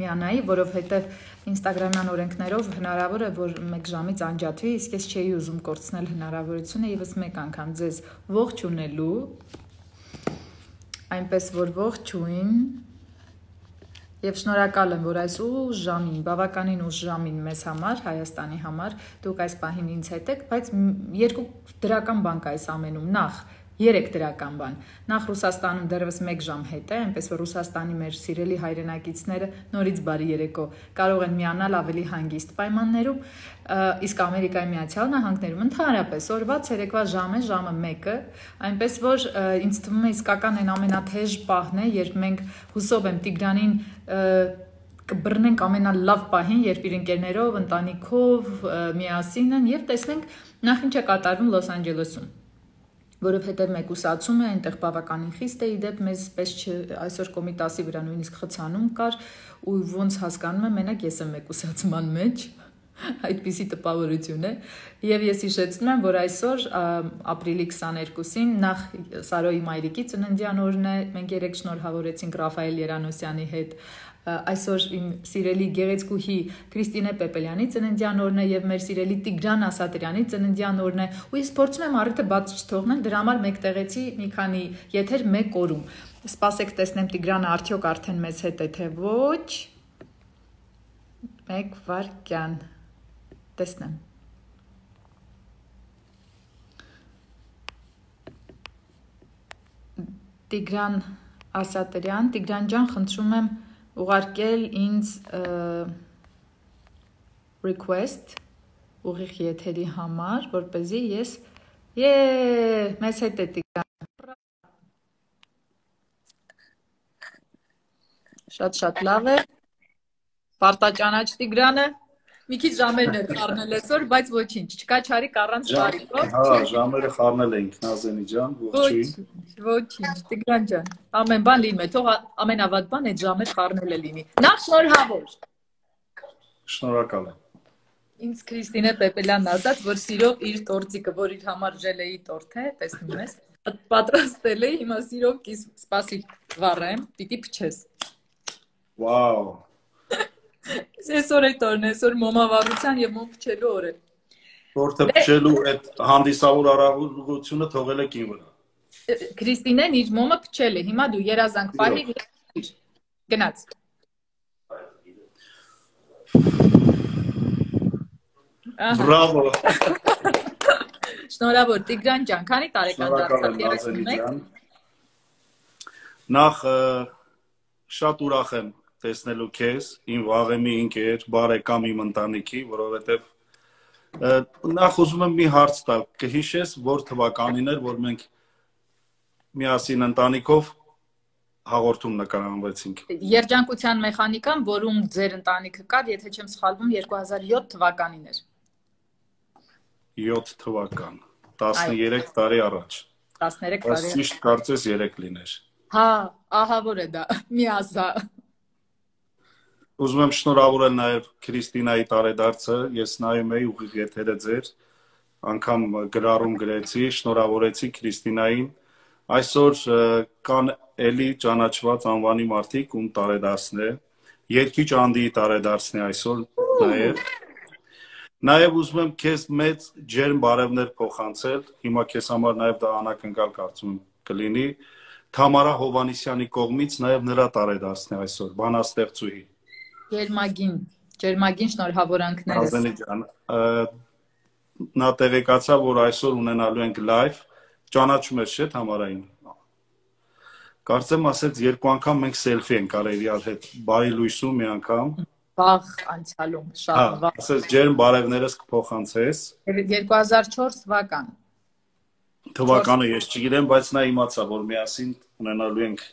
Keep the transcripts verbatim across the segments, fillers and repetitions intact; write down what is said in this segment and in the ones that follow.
միանայի, որովհետև Instagram-յան օրենքներով հնարավոր է, որ մեկ ժամից անջատվի, իսկ ես չէի ուզում կորցնել հնարավորությունը եւս մեկ անգամ ձեզ ողջունելու, այնպես որ ողջույն եւ շնորհակալ եմ, որ այս ուժ ժամին, բավականին ուժ ժամին մեզ համար, Հայաստանի համար, դուք այս պահին ինձ հետ եք, բայց երկու դրական բան կա այս ամենում, նախ երեք դրական բան, նախ Ռուսաստանում դեռևս մեկ ժամ հետ է, այնպես որ Ռուսաստանի մեր սիրելի հայրենակիցները նորից բարի երեկո կարող են միանալ ավելի հանգիստ պայմաններում, իսկ Ամերիկայի Միացյալ Նահանգներում ընդհանրապես օրվա ցերեկվա ժամը ժամը մեկը, այնպես որ ինձ թվում է իսկական այն ամենաթեժ պահն է, երբ մենք հուսով եմ Տիգրանին կբռնենք ամենալավ պահին, երբ իր ընկերներով, ընտանիքով միասին են եւ տեսնենք նախ ինչ է կատարվում Լոս Անջելեսում, որովհետև մեկուսացում է, այնտեղ բավականին խիստ է, իդեպ մեզ պես այսօր Կոմիտասի վրա նույնիսկ խցանում կար ու ոնց հասկանում եմ, մենակ ես եմ մեկուսացման մեջ, այդպիսի տպավորություն է, եւ ես հիշեցնում եմ, որ այսօր ապրիլի քսաներկուսին նախ Սարոյի մայրիկի ծննդյան օրն է, մենք երեք շնորհավորեցինք Ռաֆայել Երանոսյանի հետ, այսօր իմ սիրելի գեղեցկուհի Քրիստինե Պեպելյանի ծննդյան օրն է եւ մեր սիրելի Տիգրան Ասատրյանի ծննդյան օրն է ու ես փորձում եմ առիթը բաց չթողնել դրա համար մեկտեղեցի մի քանի եթեր մեկ օրում սպասեք տեսնեմ Տիգրանը արդյոք արդեն մեզ հետ է թե ոչ մեկ վայրկյան տեսնեմ Տիգրան Ասատրյան Տիգրան ջան խնդրում եմ ուղարկել ինձ request ուղիղ եթերի համար, որպեսզի ես է մեզ հետ է Տիգրան շատ-շատ լավ է պարտաճանաչ Տիգրանը մի քիչ ժամերն էր խառնել այսօր, բայց ոչինչ, չկա չարիք առանց բարիքով։ Հա, ժամերը խառնել էինք Նազենի ջան, ողջույն։ Ոչինչ, Տիգրան ջան, ամեն բան լինի, թող ամենավատ բան այդ ժամեր խառնելը լինի։ Նախ շնորհավոր։ Շնորհակալ եմ։ Ինձ Քրիստինե Պեպելյանն ասաց, որ սիրով իր տորտիկը, որ իր համար ժելեի տորտ է, տեսնում ես, պատրաստել է, հիմա սիրով կիս սպասի վառեմ, պիտի փչես։ Վաու։ Այսօր է տորն, այսօր մոմավառության եւ մոմ փչելու օր է։ Տորտը փչելու այդ հանդիսավոր արարողությունը թողել եք ին վրա։ Քրիստինեն իր մոմը փչել է, հիմա դու երազանք պահի գնաց։ Բրավո։ Շնորհավոր Տիգրան ջան, քանի տարեկան դարձավ երեսունմեկ։ Նախ շատ ուրախ եմ տեսնելու քեզ, իմ վաղեմի ընկեր, բարեկամ իմ ընտանիքի, որովհետև նախ ուզում եմ մի հարց տալ, կհիշես, որ թվականին էր, որ մենք միասին ընտանիքով հաղորդում նկարահանվեցինք։ Երջանկության մեխանիկան, որում ձեր ընտանիքը կար, եթե չեմ սխալվում, երկու հազար յոթ թվականին էր։ յոթ թվական, տասներեք տարի առաջ։ տասներեք տարի։ Բայց ճիշտ կարծես երեք լիներ։ Հա, ահա որ է դա, մի ասա։ Ուզում եմ շնորհավորել նաև Քրիստինայի տարեդարձը, ես նայում էի ուղիղ եթերը ձեր, անգամ գրառում գրեցի, շնորհավորեցի Քրիստինային։ Այսօր կան էլի ճանաչված անվանի մարդիկ, ում տարեդարձն է, Երգիչ Անդիի տարեդարձն է այսօր նաև։ Նաև ուզում եմ քեզ մեծ ջերմ բարևներ փոխանցել, հիմա քեզ համար նաև դա անակնկալ կարծում եմ կլինի, Թամարա Հովանիսյանի կողմից նաև նրա տարեդարձն է այսօր, բանաստեղծուհի։ Ջերմագին, ջերմագին շնորհավորանքներս։ Նազենի ջան, նա տեղեկացավ, որ այսօր ունենալու ենք լայվ, ճանաչում ես չէ Թամարային։ Կարծեմ ասեց երկու անգամ մենք սելֆի ենք արել իրար հետ, բարի լույսում մի անգամ։ Վաղ անցյալում, շատ վաղ։ Ասեց ջերմ բարևներս կփոխանցես։ երկու հազար չորս թվական։ Թվականը ես չգիտեմ, բայց նա իմացա, որ միասին ունենալու ենք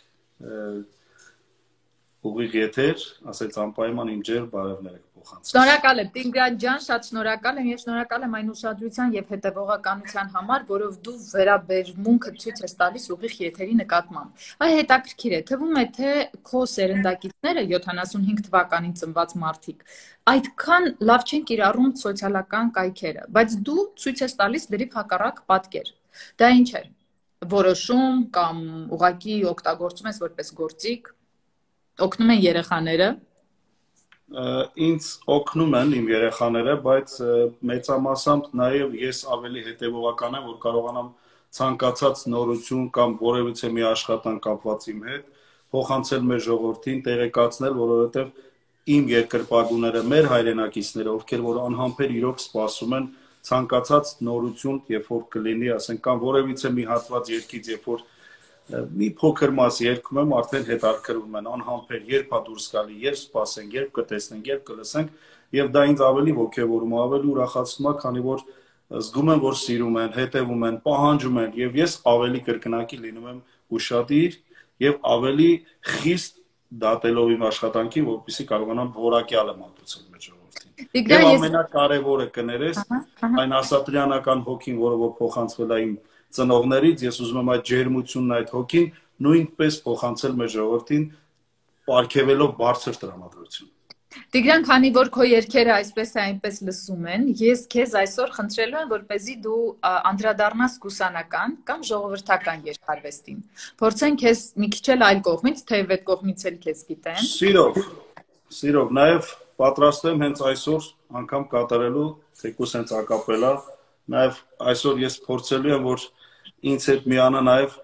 ուղիղ եթեր, ասեց անպայման իմ ջերմ բարևները կփոխանցես։ Շնորհակալ եմ Տիգրան ջան, շատ շնորհակալ եմ եւ շնորհակալ եմ այն ուշադրության եւ հետեւողականության համար, որով դու վերաբերմունքը ցույց ես տալիս ուղիղ եթերի նկատմամբ։ Այ հետաքրքիր է, թվում է թե քո սերնդակիցները յոթանասունհինգ թվականին ծնված մարդիկ այդքան լավ չեն կիրառում սոցիալական կայքերը, բայց դու ցույց ես տալիս դրիվ հակառակ պատկեր։ Դա ինչ է։ Որոշում կամ ուղակի օգտագործում ես որպես գործիք, օգնում են երեխաները։ ինձ օգնում են իմ երեխաները, բայց մեծամասամբ նաև ես ավելի հետևողական եմ, որ կարողանամ ցանկացած նորություն կամ որևիցե մի աշխատանք կապված իմ հետ փոխանցել մեր ժողովրդին, տեղեկացնել, որովհետև իմ երկրպագուները, մեր հայրենակիցները, ովքեր որ անհամբեր իրոք սպասում են ցանկացած նորություն, երբ որ կլինի, ասենք կամ որևիցե մի հատված երկից, երբ որ մի փոքր մաս երգում եմ, արդեն հետաքրքրվում են անհամբեր, երբ է դուրս գալի, երբ սպասենք, երբ կտեսնենք, երբ կլսենք, եւ դա ինձ ավելի ոգևորում, ավելի ուրախացնում է, քանի որ զգում եմ, որ սիրում են, հետևում են, պահանջում են, եւ ես ավելի կրկնակի լինում եմ ուշադիր եւ ավելի խիստ դատելով իմ աշխատանքին, որպեսզի կարողանամ որակյալը մատուցել մեր ժողովրդին։ Եվ ամենակարևորը կներես, այն ասատրյանական հոգին, որը որ փոխանցվել է իմ ծնողներից, ես ուզում եմ այդ ջերմությունն, այդ հոգին նույնպես փոխանցել մեր ժողովրդին, պարգևելով բարձր տրամադրություն։ Տիգրան, քանի որ քո երգերը այսպես է այնպես լսում են, ես քեզ այսօր խնդրելու եմ, որպեսզի դու անդրադառնաս կուսանական կամ ժողովրդական երգարվեստին։ Փորձենք քեզ մի քիչ էլ այլ կողմից, թեև այդ կողմից էլ քեզ գիտեն։ Սիրով, սիրով, նաև պատրաստ եմ հենց այսօր անգամ կատարելու, թեկուզ հենց ակապելա, նաև այսօր ես փորձելու եմ, որ ինձ հետ միանա նաև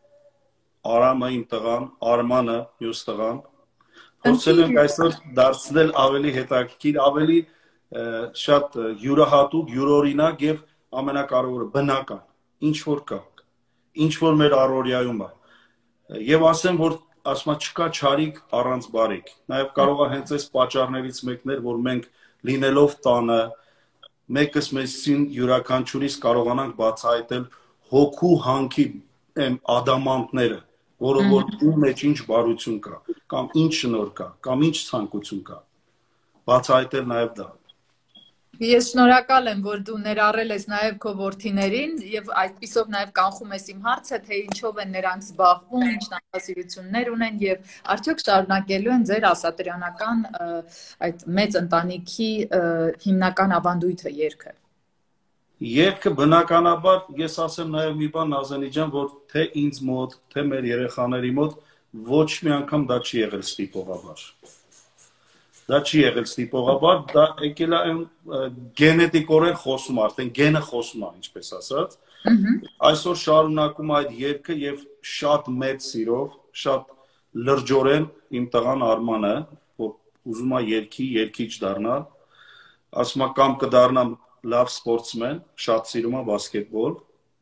Արամը իմ տղան, Արմանը մյուս տղան, փորձել ենք այսօր դարձնել ավելի հետաքրքիր, ավելի շատ յուրահատուկ, յուրօրինակ եւ ամենակարևորը բնական, ինչ որ կա, ինչ որ մեր առօրյայում է։ Եվ ասեմ, որ ասում չկա չարիք առանց բարիք։ Նաեւ կարող է հենց այս պատճառներից մեկն էր, որ մենք լինելով տանը, մեկս մեզին յուրաքանչյուրից կարողանանք բացահայտել հոգու հանքի ադամանդները, որը որ ում մեջ ինչ բարություն կա, կամ ինչ շնորհ կա, կամ ինչ ցանկություն կա, բացահայտել նաև դա։ Ես շնորհակալ եմ, որ դու ներառել ես նաև քո որդիներին եւ այդպիսով նաև կանխում ես իմ հարցը, թե ինչով են նրանք զբաղվում, ինչ նախասիրություններ ունեն եւ արդյոք շարունակելու են ձեր ասատրյանական այդ մեծ ընտանիքի հիմնական ավանդույթը երգը։ Երգը բնականաբար ես ասեմ նաև մի բան Նազենի ջան, որ թե ինձ մոտ, թե մեր երեխաների մոտ ոչ մի անգամ դա չի եղել ստիպողաբար։ Դա չի եղել ստիպողաբար, դա եկել է գենետիկորեն խոսում, արդեն գենը խոսում է, ինչպես ասած։ Այսօր շարունակում այդ երգը եւ շատ մեծ սիրով, շատ լրջորեն իմ տղան Արմանը, որ ուզում է երգի, երգիչ դառնալ, ասում է կամ կդառնամ լավ սպորտսմեն, շատ սիրում է բասկետբոլ։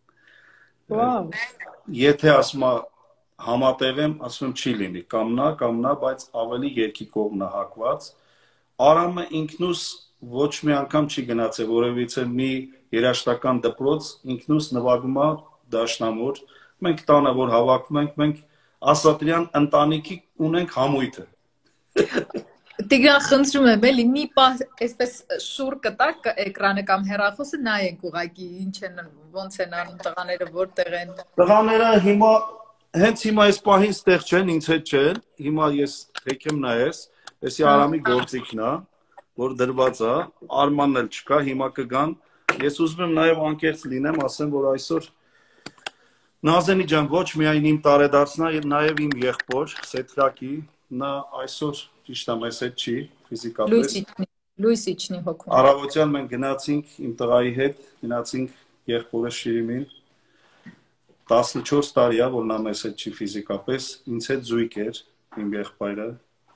Վաու։ Եթե ասում է համատեղեմ, ասում եմ չի լինի, կամ նա, կամ նա, բայց ավելի երկի կողմն է հակված։ Արամը ինքնուս ոչ մի անգամ չի գնացել որևիցե մի երաժշտական դպրոց, ինքնուս նվագում է դաշնամուր։ Մենք տանը որ հավաքվում ենք, մենք ասատրյան ընտանիքի ունենք համույթը։ Տիգրան, խնդրում եմ, էլի մի պահ այսպես շուռ կտակ էկրանը կամ հեռախոսը նայենք ուղղակի ինչ են, ոնց են անում տղաները, որտեղ են։ Տղաները հիմա հենց հիմա այս պահին ստեղ չեն, ինձ հետ չեն։ Հիմա ես եկեմ նայես, էսի Արամի գործիքն է, որ դրված է, Արմանն էլ չկա, հիմա կգան։ Ես ուզում եմ նաև անկեղծ լինեմ, ասեմ, որ այսօր Նազենի ջան ոչ միայն իմ տարեդարձն է, նաև իմ եղբոր Սեթրակի, նա այսօր ճիշտ է մեզ հետ չի, ֆիզիկապես։ Լույս իջնի հոգում։ Առավոտյան մենք գնացինք իմ տղայի հետ, գնացինք եղբորը Շիրիմին, տասնչորս տարի է, որ նա մեզ հետ չի ֆիզիկապես, ինձ հետ զույգ էր իմ եղբայրը,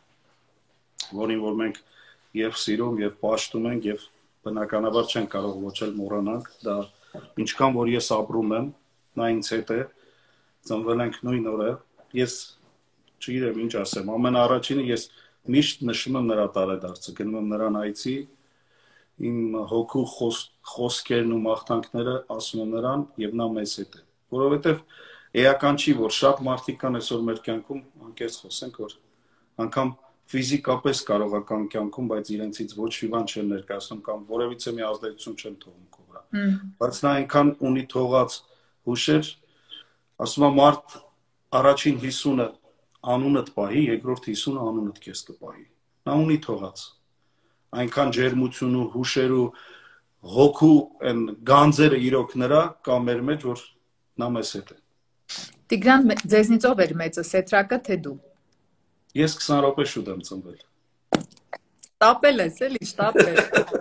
որին որ մենք եւ սիրում եւ պաշտում ենք եւ բնականաբար չեն կարող ոչ էլ մոռանանք, դա ինչքան որ ես ապրում եմ, նա ինձ հետ է, ծնվել ենք նույն օրը, ես չգիտեմ ինչ ասեմ, ամենաառաջինը ես միշտ նշում եմ նրա տարեդարձը, գնում եմ նրան այցի, իմ հոգու խոսքերն ու մաղթանքները ասում եմ նրան եւ նա մեզ հետ է, որովհետեւ էական չի, որ շատ մարդիկ կան այսօր մեր կյանքում, անկեղծ խոսենք, որ անգամ ֆիզիկապես կարող է կան կյանքում, բայց իրենցից ոչ մի բան չեն ներկայացնում կամ որևիցե մի ազդեցություն չեն թողում քո վրա, բայց նա այնքան ունի թողած հուշեր, ասում եմ մարդ առաջին հիսունը անունդ պահի, երկրորդ հիսունը անունդ քեզ կպահի։ Նա ունի թողած այնքան ջերմություն ու հուշեր ու հոգու այն գանձերը իրոք նրա կամ մեր մեջ, որ նա մեզ հետ է։ Տիգրան, ձեզնից ով էր մեծը, Սեթրակը թե դու։ Ես քսան րոպե շուտ եմ ծնվել։ Տապել ես, էլի, շտապել։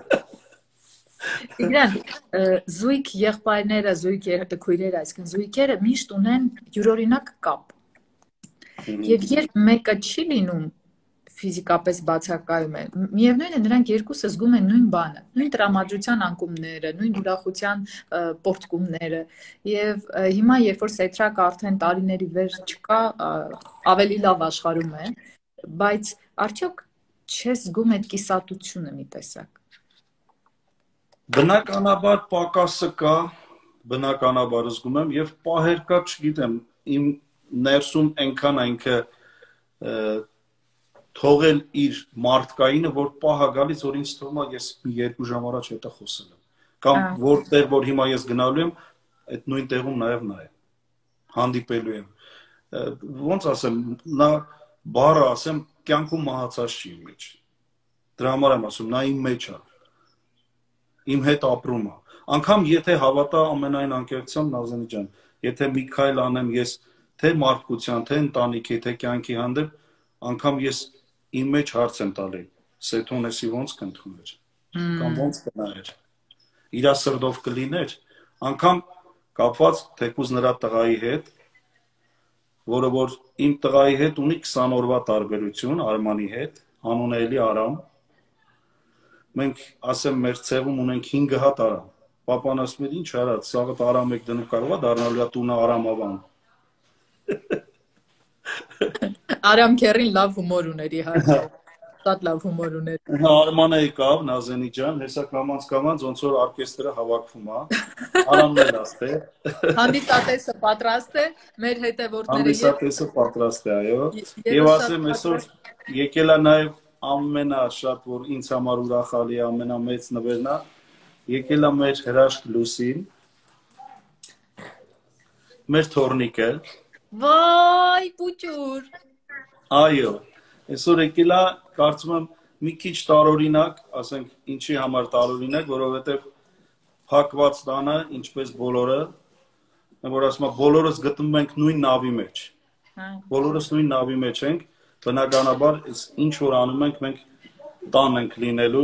Տիգրան, զույգ եղբայրները, զույգ քույրերը, այսինքն զույգերը միշտ ունեն յուրօրինակ կապ։ Եվ երբ մեկը չի լինում ֆիզիկապես բացակայում է, միևնույն է նրանք երկուսը զգում են նույն բանը, նույն տրամադրության անկումները, նույն ուրախության պորտկումները։ Եվ հիմա, երբ որ սեթրակը արդեն տարիների վեր չկա, ավելի լավ աշխարհում է, բայց արդյոք չես զգում այդ կիսատությունը մի տեսակ։ Բնականաբար պակասը կա, բնականաբար զգում եմ եւ պահեր կա, չգիտեմ, իմ ներսում այնքան այնքը թողել իր մարդկայինը, որ պահա գալիս, որ ինձ թվում է ես մի երկու ժամ առաջ հետը խոսել եմ։ Կամ որտեղ որ հիմա ես գնալու եմ, այդ նույն տեղում նաեւ նա է։ Հանդիպելու եմ։ Ոնց ասեմ, նա բառը ասեմ, կյանքում մահացած չի իմ մեջ։ Դրա համար եմ ասում, նա իմ մեջ է։ Իմ հետ ապրում է։ Անկամ եթե հավատա ամենայն անկեղծությամբ Նազանի ջան, եթե մի քայլ անեմ ես թե մարդկության, թե ընտանիքի, թե կյանքի հանդեպ, անկամ ես իմ մեջ հարց եմ տալի, Սեթոնեսի ոնց կընդուներ, կամ ոնց կնայեր, իրա սրտով կլիներ, անկամ կապված թեկուզ նրա տղայի հետ, որը որ իմ տղայի հետ ունի քսան օրվա տարբերություն, Արմանի հետ, անունը էլի Արամ, մենք ասեմ մեր ցեղում ունենք հինգ հատ Արամ, պապան ասում էր ինչ արած, սաղը Արամ եք դնում կարող է դառնալու տունը Արամավան։ Արամ քերին լավ հումոր ուներ իհարկե, շատ լավ հումոր ուներ։ Արմանը եկավ, Նազենի ջան, հեսա կամանց կամանց ոնց որ օրկեստրը հավաքվում է, Արամն էլ աստ է։ Հանդիսատեսը պատրաստ է, մեր հետևորդները Հանդիսատեսը պատրաստ է, այո։ Եվ ասեմ այսօր եկել է նաև ամենաշատ, որ ինձ համար ուրախալի է, ամենամեծ նվերն է, եկել է մեր հրաշք Լուսին, մեր թորնիկը։ Վայ, պուճուր։ Այո, այսօր եկել է, կարծում եմ, մի քիչ տարօրինակ, ասենք ինչի համար տարօրինակ, որովհետև փակված տանը, ինչպես բոլորը, որ ասում եմ, բոլորս գտնվում ենք նույն նավի մեջ։ Բոլորս նույն նավի մեջ ենք, բնականաբար ինչ որ անում ենք, մենք տան ենք լինելու։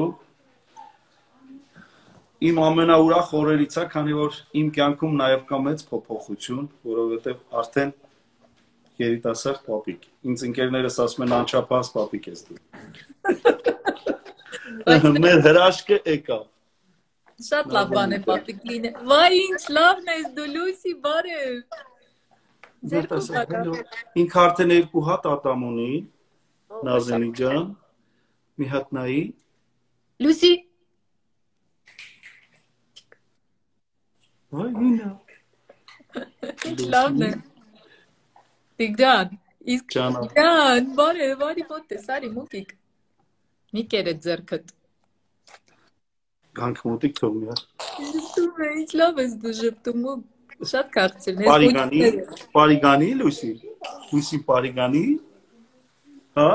Իմ ամենաուրախ օրերից է, քանի որ իմ կյանքում նաև կա մեծ փոփոխություն, որովհետև արդեն երիտասարդ պապիկ։ Ինձ ընկերներս ասում են անչափահաս պապիկ ես դու։ Մեր հրաշքը եկավ։ Շատ լավ բան է պապիկ լինը։ Վայ, ինչ լավն ես դու, Լուսի, բարև։ Ինքը արդեն երկու հատ ատամ ունի, Նազենի ջան, մի հատ նայի։ Լուսի։ Վայ, ինա։ Ինչ լավն է։ Տիգրան, իսկ Տիգրան, բարև, բարի մոտ է, սարի մուկիկ։ Մի կեր է ձերքդ։ Հանք մոտիկ թող միա։ Ժպտում է, ինչ լավ ես դու ժպտում ու շատ կարծել։ Պարիգանի, պարիգանի, Լուսի, Լուսի պարիգանի, հա,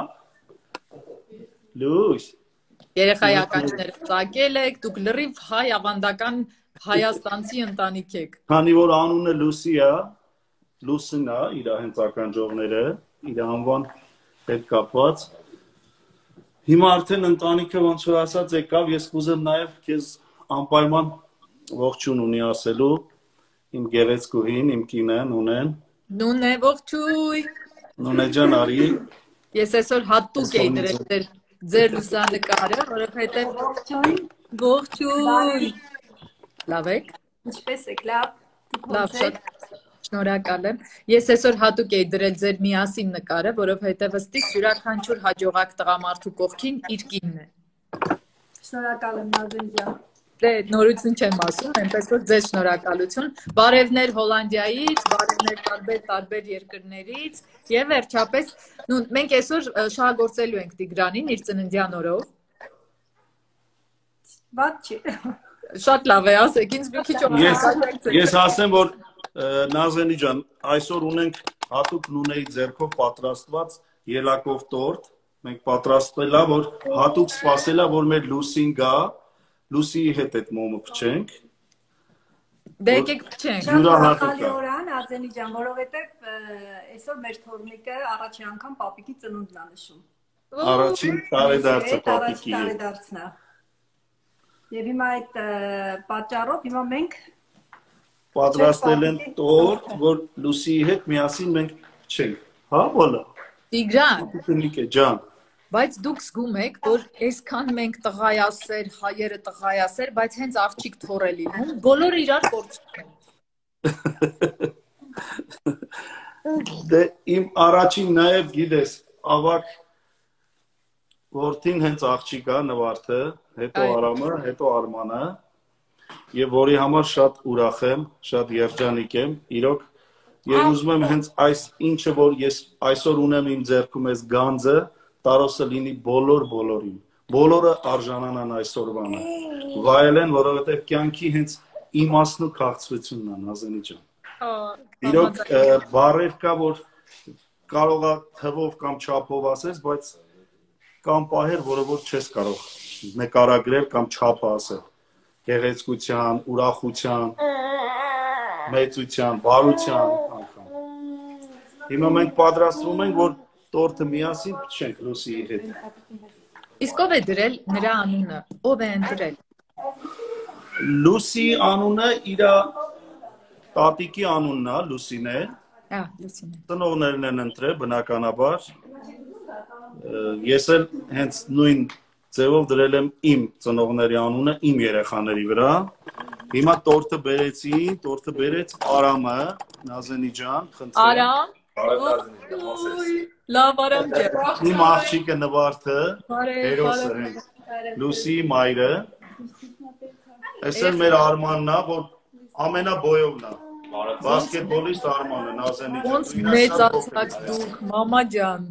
Լուս։ Երեխայի ականջները ծակել եք, դուք լրիվ հայ ավանդական հայաստանցի ընտանիք եք։ Քանի որ անունը Լուսի է, Լուսին է, իր հենց ականջողները, իր անվան հետ կապված։ Հիմա արդեն ընտանիքը ոնց որ ասած եկավ, ես կուզեմ նաև քեզ անպայման ողջուն ունի ասելու իմ գեղեցկուհին, իմ կինեն, Նունեն։ Նունե, ողջույն։ Նունե ջան, արի։ Ես այսօր հատուկ էի դրել ձեր ձեր լուսանկարը, որովհետև ողջույն, ողջույն։ Լավ եք։ Ինչպես եք, լավ։ Լավ, շատ շնորհակալ եմ։ Ես այսօր հատուկ էի դրել ձեր միասին նկարը, որովհետև ըստի յուրաքանչյուր հաջողակ տղամարդու կողքին իր կինն է։ Շնորհակալ եմ, Նազեն ջան։ Դե նորություն չեմ ասում, այնպես որ ձեզ շնորհակալություն։ Բարևներ Հոլանդիայից, բարևներ տարբեր տարբեր երկրներից եւ վերջապես, նու մենք այսօր շահագործելու ենք Տիգրանին իր ծննդյան օրով։ Ված չի։ Շատ լավ է, ասեք, ինձ մի քիչ օգնեցեք։ Ես ասեմ, որ Նազենի ջան, այսօր ունենք հատուկ Նունեի ձեռքով պատրաստված ելակով տորտ, մենք պատրաստվելա, որ հատուկ սպասելա, որ մեր Լուսին գա, Լուսիի հետ այդ մոմը փչենք։ Դե եկեք փչենք։ Շնորհակալի օր է, Նազենի ջան, որովհետև այսօր մեր թորնիկը առաջին անգամ պապիկի ծնունդն է նշում։ Առաջին տարեդարձը Այդ առաջ տատիկի հետ։ տարեդարձն է։ Եվ հիմա այդ ը, պատճառով հիմա մենք Պատրաստել են տորտ, որ Լուսիի հետ միասին մենք չենք։ Հա, ոլա։ Տիգրան, Տնիկ է ջան։ բայց դուք զգում եք, որ այսքան մենք տղայասեր, հայերը տղայասեր, բայց հենց աղջիկ թորել լինում, բոլորը իրար կորցնում են։ Դե իմ առաջին նաև գիտես, ավակ որդին հենց աղջիկա նվարդը, հետո Այո։ Արամը, հետո Արմանը, եւ որի համար շատ ուրախ եմ, շատ երջանիկ եմ, իրոք եւ ուզում եմ հենց այս ինչը որ ես այսօր ունեմ իմ ձեռքում այս գանձը, տարոսը լինի բոլոր բոլորին։ Բոլորը արժանանան այսօրվանը։ Վայելեն, որովհետեւ կյանքի հենց իմաստն ու քաղցրությունն է, Նազենի ջան։ Իրոք բառեր կա, որ կարող է թվով կամ չափով ասես, բայց կամ պահեր, որը որ չես կարող նկարագրել կամ չափը ասել։ Գեղեցկության, ուրախության, մեծության, բարության անգամ։ Հիմա մենք պատրաստվում ենք, որ տորտը միասին փչենք Լուսիի հետ։ Իսկ ով է դրել նրա անունը, ով է ընտրել։ Լուսի անունը իր տատիկի անունն է, Լուսին է։ Հա, լուսին։ Ծնողներն են ընտրել բնականաբար։ Ես էլ հենց նույն ձևով դրել եմ իմ ծնողների անունը իմ երեխաների վրա։ Հիմա տորտը բերեցի, տորտը բերեց Արամը, Նազենի ջան, խնդրեմ։ Արամ։ Լավ Արամ ջան։ Իմ աղջիկը նվարդը, հերոսը հենց Լուսիի մայրը։ Այս էլ մեր Արմանն է, որ ամենաբոյովն է։ Բասկետբոլիստ Արմանը, Նազենի ջան։ Ոնց մեծացած դուք, մամա ջան։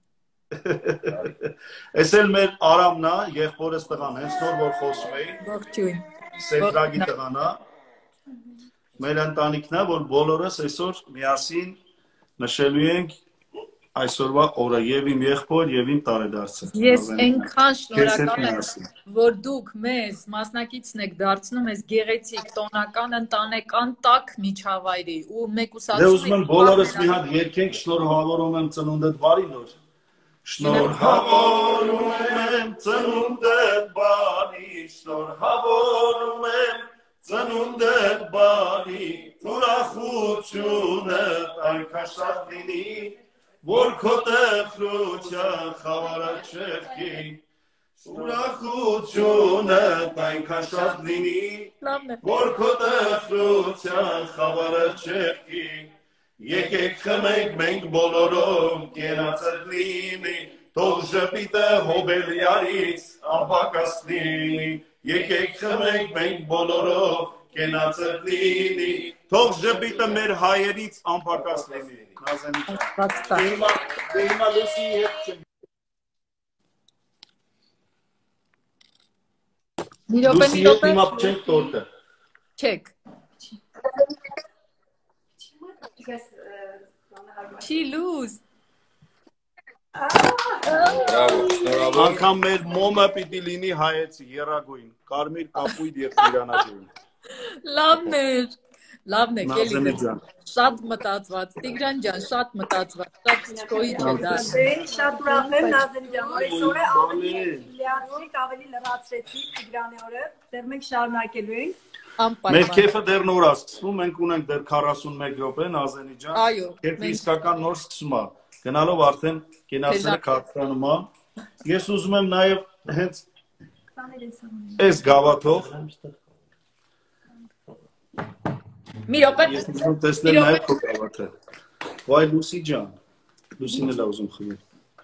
Այս էլ մեր Արամն է, եղբորս տղան, հենց նոր որ խոսում էի։ Ողջույն։ Սեդրագի տղան է։ Մեր ընտանիքն է, որ բոլորս այսօր միասին նշելու ենք այսօրվա օրը եւ իմ եղբոր եւ իմ տարեդարձը։ Ես այնքան շնորհակալ եմ, որ դուք մեզ մասնակիցն եք դարձնում այս գեղեցիկ, տոնական, ընտանեկան տաք միջավայրի ու մեկուսացում։ Դե ուզում եմ բոլորս մի հատ երգենք, շնորհավորում եմ ծնունդդ բարի նոր։ Շնորհավորում եմ ծնունդդ բարի, շնորհավորում եմ ծնունդդ բարի, ուրախությունը այնքան շատ լինի, որ քո տխրության խավարը չեղքի, ուրախությունը այնքան շատ լինի, որ քո տխրության խավարը չեղքի, եկեք խմենք մենք բոլորով կենացդ լինի, թող ժպիտը հոբելյարից անպակաս լինի, եկեք խմենք մենք բոլորով կենացդ լինի, թող ժպիտը մեր հայերից անպակաս լինի։ Հիմա հիմա Լուսիի հետ չեմ։ Մի րոպե, մի Լուսիի հետ րոպե։ հիմա փչենք տորտը։ Չեք։ Չի լուզ։ Անկամ մեր մոմը պիտի լինի հայեցի, եռագույն, կարմիր, կապույտ եւ ծիրանագույն։ Լավն էր։ Լավն է, Նազենի կելի։ ջան։ Շատ մտածված, Տիգրան ջան, շատ մտածված, շատ չկոյի չէ դա։ շատ ուրախ եմ Նազենի ջան, որ այսօր է ավելի լիացրիք, ավելի լրացրեցիք Տիգրանի օրը, դեռ մենք շարունակելու ենք։ Մեր քեֆը դեռ նոր է սկսվում, մենք ունենք դեռ քառասունմեկ րոպե, Նազենի ջան։ Այո, Քեֆը իսկական նոր սկսում է։ Գնալով արդեն կենացերը քարտանում է։ Ես ուզում եմ նաև հենց այս գավաթով Մի րոպե։ ես ուզում եմ տեսնել նաև քո գավաթը։ Վայ Լուսի ջան, Լուսին էլ է ուզում խմել։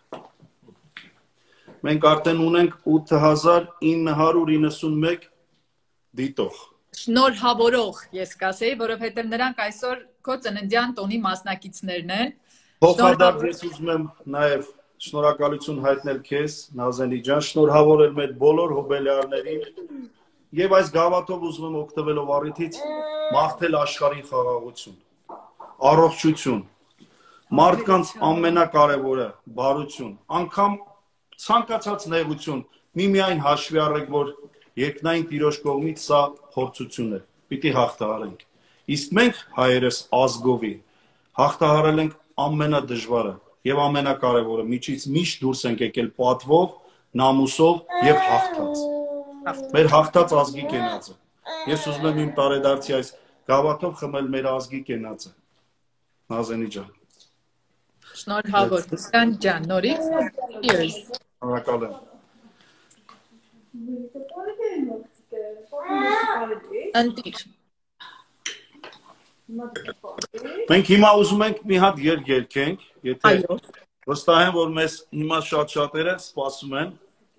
Մենք արդեն ունենք ութ հազար ինը հարյուր իննսունմեկ դիտող։ Շնորհավորող, ես կասեի, որովհետև նրանք այսօր քո ծննդյան տոնի մասնակիցներն են։ Փոխադարձ ես ուզում եմ նաև շնորհակալություն հայտնել քեզ, Նազենի ջան, շնորհավորել մեր բոլոր հոբելյարներին եւ այս գավաթով ուզում եմ օգտվելով առիթից մաղթել աշխարհի խաղաղություն, առողջություն, մարդկանց ամենակարևորը բարություն, անգամ ցանկացած նեղություն, միմիայն հաշվի առեք, որ երկնային Տիրոջ կողմից սա փորձություն է, պիտի հաղթահարենք։ Իսկ մենք հայերս ազգովի հաղթահարել ենք ամենադժվարը, եւ ամենակարևորը միջից միշտ դուրս ենք եկել պատվով, նամուսով եւ հաղթած։ Մեր հաղթած ազգի կենացը։ Ես ուզում եմ իմ տարեդարձի այս գավաթով խմել մեր ազգի կենացը։ Նազենի ջան։ Շնորհավոր, Սան ջան, նորից cheers։ Շնորհակալ եմ։ Ընտիր։ Մենք հիմա ուզում ենք մի հատ երգ երգենք, եթե Այո։ վստահ եմ, որ մեզ հիմա շատ շատերը սպասում են։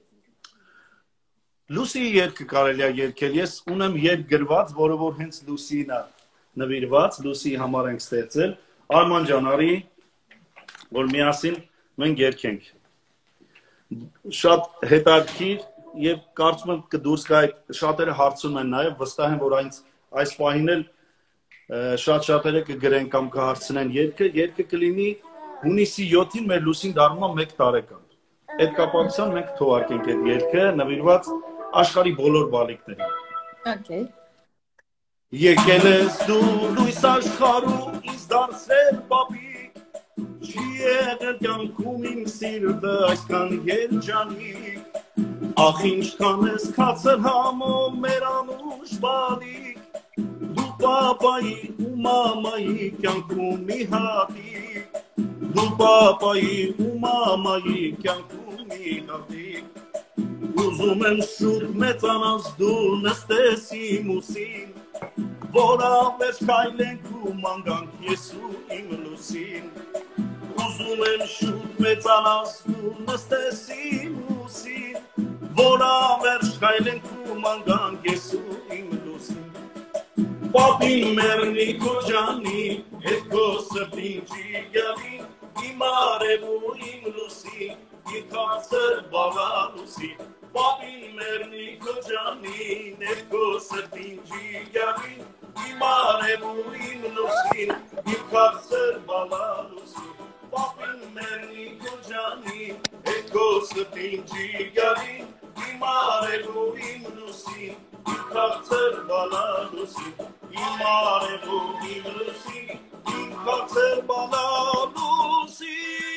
Լուսիի երգը կարելի է երգել, ես ունեմ երգ գրված, որը որ հենց Լուսիին է նվիրված, Լուսիի համար ենք ստեղծել։ Արման ջան, արի, որ միասին մենք երգենք։ Շատ հետաքրքիր եւ կարծում եմ կդուրս գա, շատերը հարցում են նաեւ, վստահ եմ, որ այս այս պահին էլ շատ շատերը կգրեն կամ կհարցնեն երգը, երգը կլինի հունիսի յոթին մեր Լուսին դառնում է մեկ տարեկան։ Այդ կապակցությամբ մենք թողարկենք այդ երգը, նվիրված աշխարհի բոլոր բալիկներին։ Okay. Եկել ես դու լույս աշխարհում ինձ դարձրել պապիկ, չի եղել կյանքում իմ սիրտը այսքան երջանիկ, ախ ինչքան ես քացել համով մեր անուշ բալիկ, դու պապայի ու մամայի կյանքում մի հատիկ, դու պապայի ու մամայի կյանքում մի հատիկ, ուզում եմ շուտ մեծանաս դու նստես իմ ուսին, որ ավեր քայլենք ու մանգանք ես ու իմ Լուսին, ուզում եմ շուտ մեծանաս դու նստես իմ ուսին, որ ավեր քայլենք ու մանգանք ես ու իմ Լուսին, պապի մեռնի քո ջանի, հետ քո սրտին չի գալի, իմ արևու իմ Լուսին, իմ քարսր բաղալուսի, պապի մեռնի քո ջանին, հետ քո սրտին չի գալի, իմ արևու իմ Լուսին, իմ քարսր բաղալուսի, պապի մեռնի քո ջանին, հետ քո սրտին չի գալի, իմ արևու իմ Լուսին, իմ քարսր բաղալուսի, իմ արևու իմ Լուսին, իմ քարսր բաղալուսի։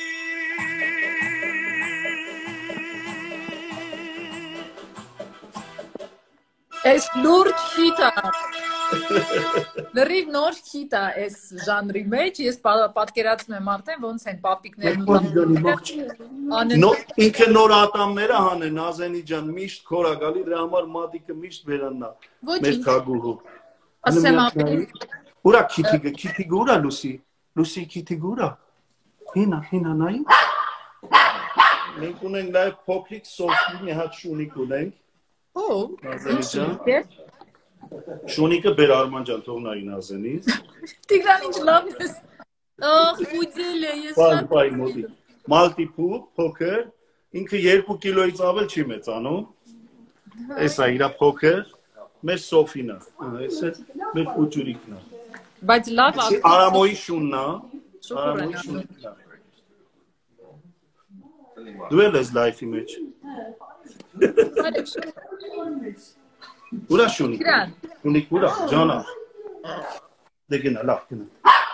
Այս նոր քիթա։ Լրիվ նոր քիթա այս ժանրի մեջ, ես պատկերացնում եմ արդեն ոնց են պապիկներն ու ինքը նոր ատամները հանեն, Նազենի ջան, միշտ քորա գալի, դրա համար մատիկը միշտ վերանա մեր թագուհու։ Ասեմ ապի։ Ուրա քիթիգը, քիթիգը ուրա Լուսի, Լուսի քիթիգը ուրա։ Հինա, հինա նայի։ Մենք ունենք նաև փոքրիկ սոֆի մի հատ շունիկ ունենք։ Օ, Նազենի ջան։ Շունիկը բեր Արման ջան, թող նայի Նազենից։ Տիգրան ինչ լավ ես։ Ախ, ուջել է, ես շատ բայ մոդի։ Մալտիփու, փոքր, ինքը երկու կիլոից ավել չի մեծանում։ Էսա իրա փոքր, մեր Սոֆին է, էսա մեր փուճուրիկն է։ Բայց լավ է։ Արամոյի շունն է, Արամոյի շունն է։ Դու էլ ես լայֆի մեջ։ Ուրա շունիկ։ Շունիկ ուրա, ջանա։ Դե գնա, լավ գնա։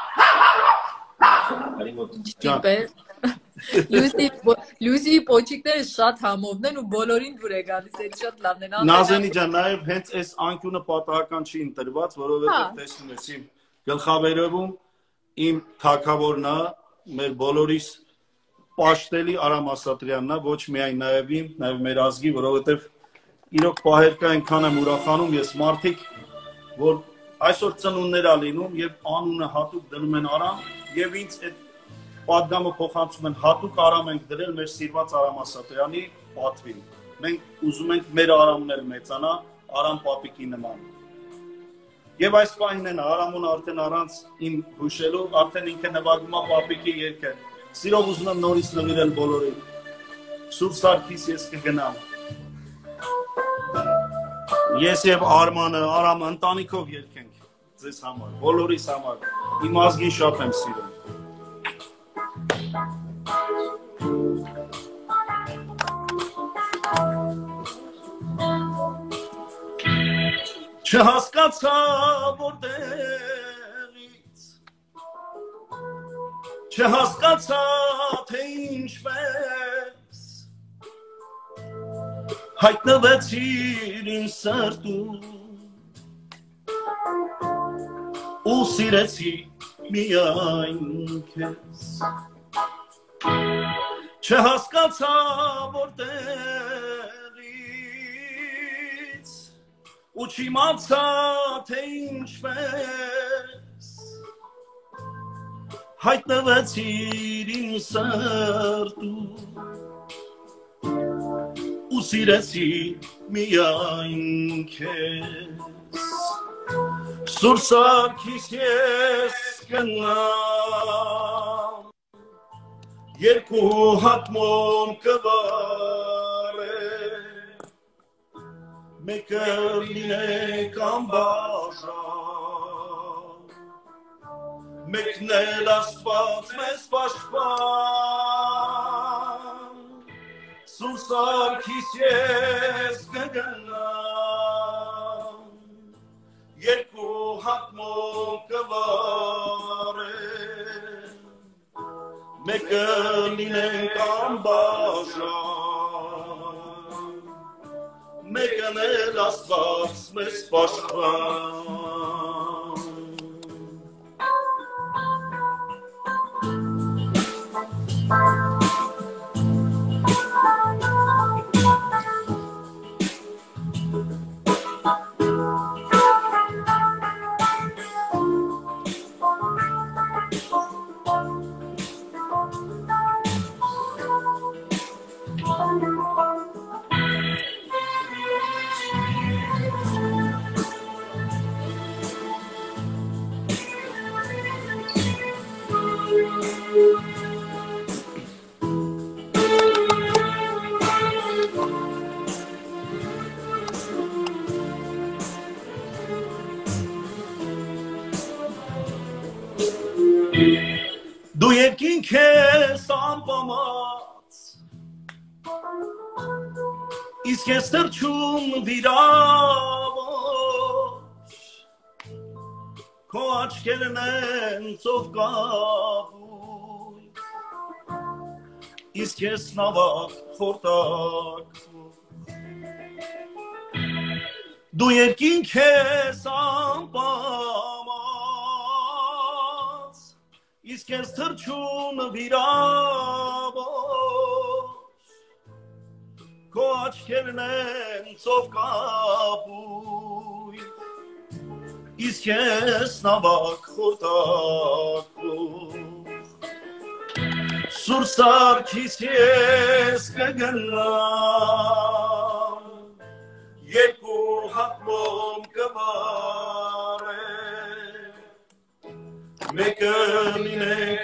Լուսի Լուսի պոչիկները շատ համովն են ու բոլորին դուր է գալիս, այդ շատ լավն են։ Նազենի ջան, նաև հենց այս անկյունը պատահական չի ընտրված, որովհետև տեսնում ես իմ գլխավերևում իմ թագավորն է, մեր բոլորիս պաշտելի Արամ Ասատրյանն է, ոչ միայն նաև իմ, նաև մեր ազգի, որովհետև իրոք պահեր կա այնքան եմ ուրախանում ես մարդիկ, որ այսօր ծնունդներ ա լինում եւ անունը հատուկ դնում են Արամ եւ ինձ այդ պատգամը փոխանցում են հատուկ Արամ ենք դրել մեր սիրված Արամ Ասատրյանի պատվին։ Մենք ուզում ենք մեր Արամն էլ մեծանա Արամ պապիկի նման։ Եվ այս պահին են Արամուն արդեն առանց իմ հուշելու, արդեն ինքը նվագում է պապիկի երգը։ Սիրով ուզում եմ նորից նվիրել բոլորին։ Սուրբ Սարգիս ես կգնամ։ Ես եւ Արմանը, Արամը ընտանիքով երգենք ձեզ համար, բոլորիս համար, իմ ազգին շատ եմ սիրում։ Չհասկացա որտեղից, չհասկացա թե ինչպես հայտնվեցիր իմ սրտում ու սիրեցի միայն քեզ չհասկացա որտեղից ու չիմացա թե ինչպես հայտնվեցիր իմ սրտում ու սիրեցի միայն քեզ Սուրբ Սարգիս ես կնամ երկու հատմոն կվարեմ մեկը լինենք անբաժան մեկն էլ Աստված մեզ պաշտպան Սուրբ Սարգիս ես կգնամ երկու հատմոն կվարեմ մեկը լինենք անբաժան մեկն էլ Աստված մեզ պաշտպան Դու երկինք ես անպամած Իսկ ես թրջում վիրավոր Քո աչքերն են ծով կապույտ Իսկ ես նավակ խորտակվող Դու երկինք ես անպամած Իսկ ես թրջում վիրավոր Քո աչքերն են ծով կապույտ Իսկ ես նավակ խորտակվող Սուրբ Սարգիս ես կգնամ Երկու հատմոն կվարեմ Մեկը լինենք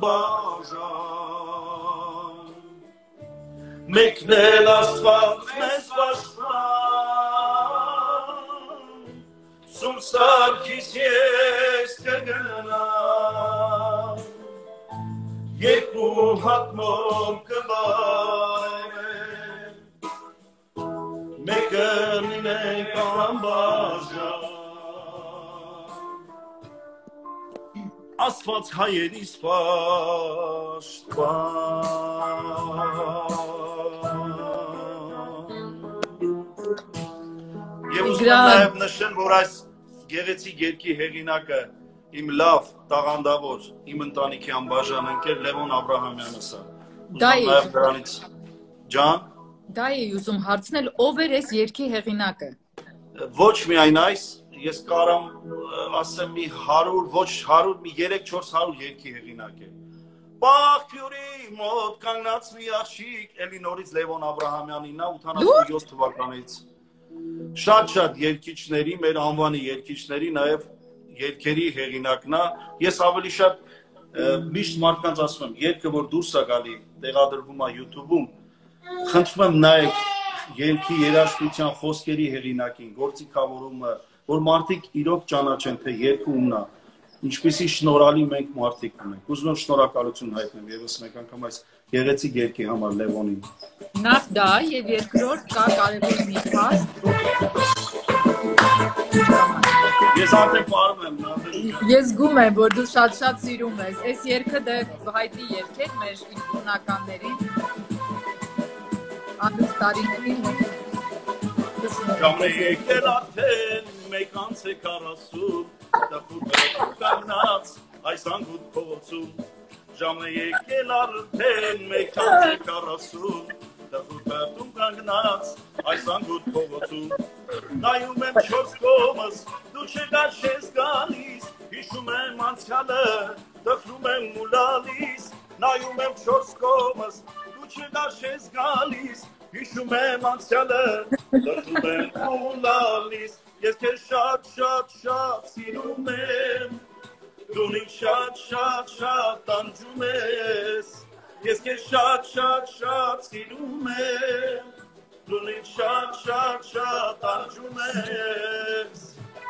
անբաժան Մեկն էլ Աստված մեզ պաշտպան Սուրբ Սարգիս ես կգնամ Երկու հատմոն կվարեմ Մեկը լինենք անբաժան Աստված հայերիս պաշտպան Եվ ուզում եմ նաև նշեմ, որ այս գեղեցիկ երգի հեղինակը իմ լավ տաղանդավոր, իմ ընտանիքի անբաժան ընկեր Լևոն Աբրահամյանսը։ Դա է դրանից ջան։ Դա է ուզում հարցնել, ով էր այս երգի հեղինակը։ Ոչ միայն այս, ես կարամ ասեմ մի հարյուր, ոչ հարյուր, մի երեք-չորս հարյուր երգի հեղինակ է։ Բախտյուրի մոտ կանգնած մի աղջիկ, էլի նորից Լևոն Աբրահամյանին, ութանասունյոթ թվականից։ Շատ-շատ երգիչների, մեր անվանի երգիչների, նաև երգերի հեղինակն է։ Ես ավելի շատ միշտ մարդկանց ասում եմ, երգը որ դուրս է գալի, տեղադրվում է YouTube-ում, խնդրում եմ նայեք երգի երաժշտության խոսքերի հեղինակին, գործիքավորումը, որ մարդիկ իրոք ճանաչեն, թե երգը ումն է, ինչպիսի շնորհալի մենք մարդիկ ունենք։ Ուզում եմ շնորհակալություն հայտնել ևս մեկ անգամ այս գեղեցիկ երգի համար Լևոնին։ Նախ դա եւ երկրորդ կա կարևոր մի փաստ։ Ես արդեն պարում եմ, Ես զգում եմ, որ դու շատ-շատ սիրում ես։ Այս երգը դե հայտնի երգ է մեր ինքնականներին։ Անդուս տարիներին Ժամը եկել արդեն մեկ անց է քառասուն տխուր կանգնած այս անգութ փողոցում Ժամը եկել արդեն մեկ անց է քառասուն տխուր կանգնած այս անգութ փողոցում Նայում եմ չորս կողմս դու չկար ես գալիս հիշում եմ անցյալը տխրում եմ ու լալիս Նայում եմ չորս կողմս դու չկար ես գալիս Հիշում եմ անցյալը, դրդում եմ ու լալիս, ես քեզ շատ շատ շատ սիրում եմ, դու ինձ շատ շատ շատ տանջում ես, ես քեզ շատ շատ շատ սիրում եմ, դու ինձ շատ շատ շատ տանջում ես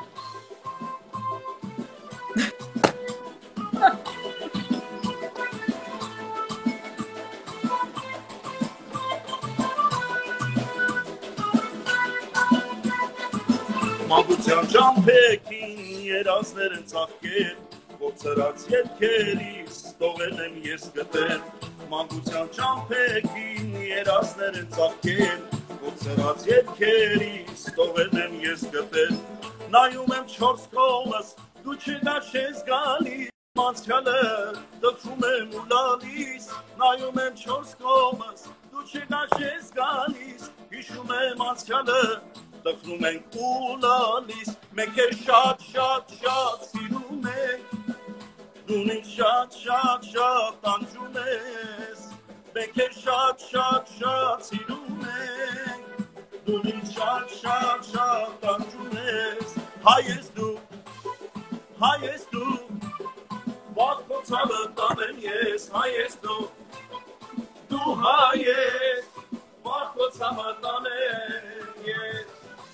Մանկության ճամփեքին երազներ են ծաղկել, ողցրած ետքերից տողել եմ ես գտել Մանկության ճամփեքին երազներ են ծաղկել, ողցրած ետքերից տողել եմ ես գտել Նայում եմ չորս կողմս, դու չկար ես գալիս Անցյալը տխրում եմ ու լալիս, նայում եմ չորս կողմս, դու չկար ես գալիս, հիշում եմ անցյալը Տխրում ենք ու լալիս, մենք էր շատ շատ շատ սիրում ենք, դու ինձ շատ շատ շատ տանջում ես, մենք էր շատ շատ շատ սիրում ենք, դու ինձ շատ շատ շատ տանջում ես, հայ ես դու, հայ ես դու, վաղ քո ցավը տանեմ ես, հայ ես դու, դու հայ ես, վաղ քո ցավը տանեմ ես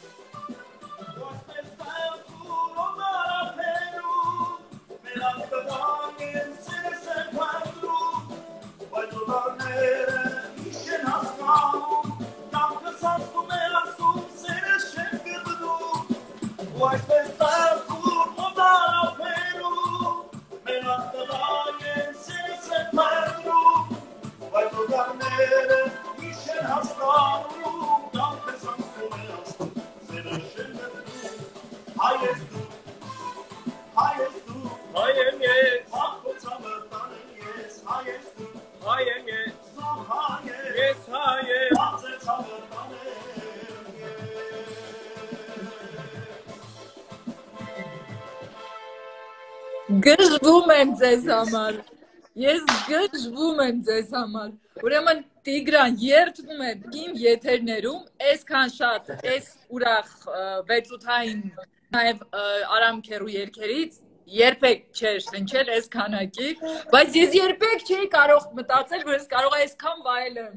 Գժվում եմ ձեզ համար, ես գժվում եմ ձեզ համար, ուրեմն Տիգրան երդվում է իմ եթերներում, այսքան շատ, այս ուրախ վեցութային նաև Արամ Քերու երգերից, երբեք չէր շնչել այս քանակի, բայց ես երբեք չէի կարող մտածել, որ ես կարող եմ այսքան վայելեմ։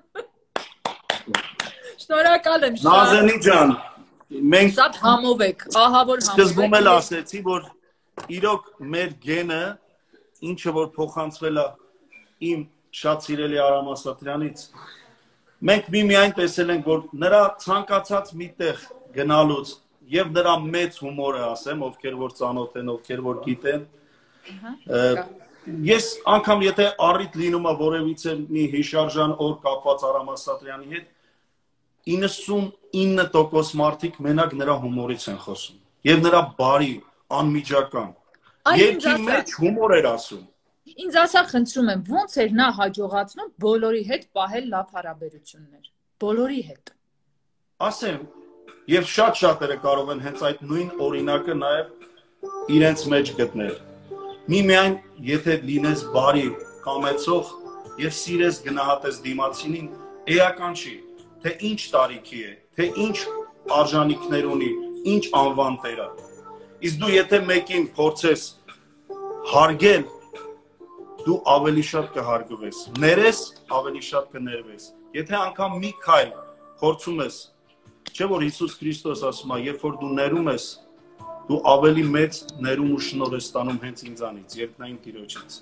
Շնորհակալ եմ շատ։ Նազենի ջան, մենք շատ համով եք, ահա որ համով եք։ Սկզբում էլ ասեցի, որ իրոք մեր գենը, ինչը որ փոխանցվել է իմ շատ սիրելի Արամ Ասատրյանից, մենք միմիայն տեսել ենք, որ նրա ցանկացած մի տեղ գնալուց եւ նրա մեծ հումորը, ասեմ, ովքեր որ ծանոթ են, ովքեր որ գիտեն, ես անգամ եթե առիթ լինում է որևիցե մի հիշարժան օր կապված Արամ Ասատրյանի հետ, իննսունինը տոկոս մարդիկ մենակ նրա հումորից են խոսում եւ նրա բարի անմիջական երկի մեջ հումոր էր ասում Ինձ ասա խնդրում եմ ոնց էր նա հաջողացնում բոլորի հետ պահել լավ հարաբերություններ բոլորի հետ ասեմ եւ շատ շատերը կարող են հենց այդ նույն օրինակը նաեւ իրենց մեջ գտնել միմիայն եթե լինես բարի կամեցող եւ սիրես գնահատես դիմացինին էական չի թե ինչ տարիքի է թե ինչ արժանինքներ ունի ինչ անվան տերը Իսկ դու եթե մեկին փորձես հարգել, դու ավելի շատ կհարգվես, ներես, ավելի շատ կներվես։ Եթե անգամ մի քայլ փորձում ես, չէ՞ որ Հիսուս Քրիստոս ասում է, երբ որ դու ներում ես, դու ավելի մեծ ներում ու շնորհ ես ստանում հենց ինձանից, երկնային Տիրոջից։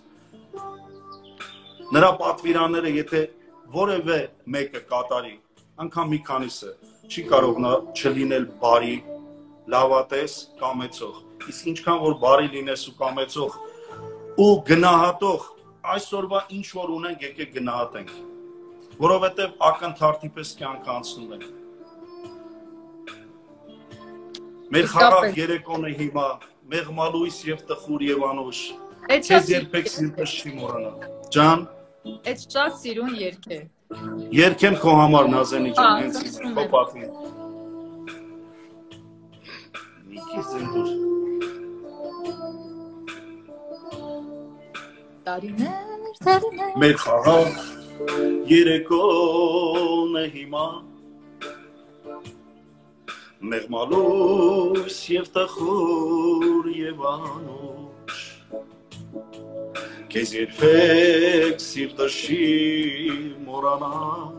Նրա պատվիրանները, եթե որևէ մեկը կատարի, անգամ մի քանիսը, չի կարող նա չլինել բարի լավատես կամեցող իսկ ինչքան որ բարի լինես ու կամեցող ու գնահատող, այսօրվա ինչ որ ունենք, եկեք գնահատենք, որովհետև ակնթարթի պես կյանքը անցնում է։ Մեր խաղաղ երեկոն է հիմա, մեղմալույս եւ տխուր եւ անուշ, քեզ երբեք սիրտս չի մոռանա։ Ջան, այդ շատ սիրուն երգ է։ Երգեմ քո համար Նազենի ջան, հենց քո պատվին։ Մի քիչ զենտուր։ Տարիներ, տարիներ։ Մեր խաղաղ երեկոն է հիմա, մեղմալույս եւ տխուր եւ անուշ, քեզ երբեք սիրտս չի մոռանա,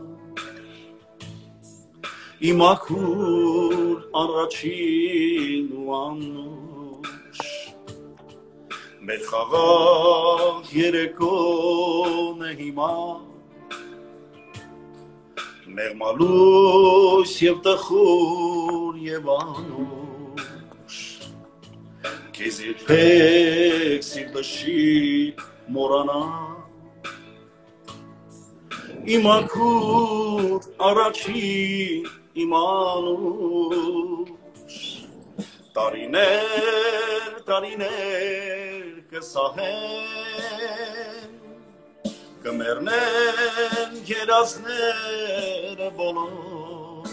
իմ աքուր առաջին ու անուշ, մեր խաղաղ երեկոն է հիմա, մեղմալույս եւ տխուր եւ անուշ, քեզ երբեք սիրտս չի մոռանա, իմ աքուր առաջին իմ անուշ, տարիներ, տարիներ կսահեն, կմեռնեն երազները բոլոր,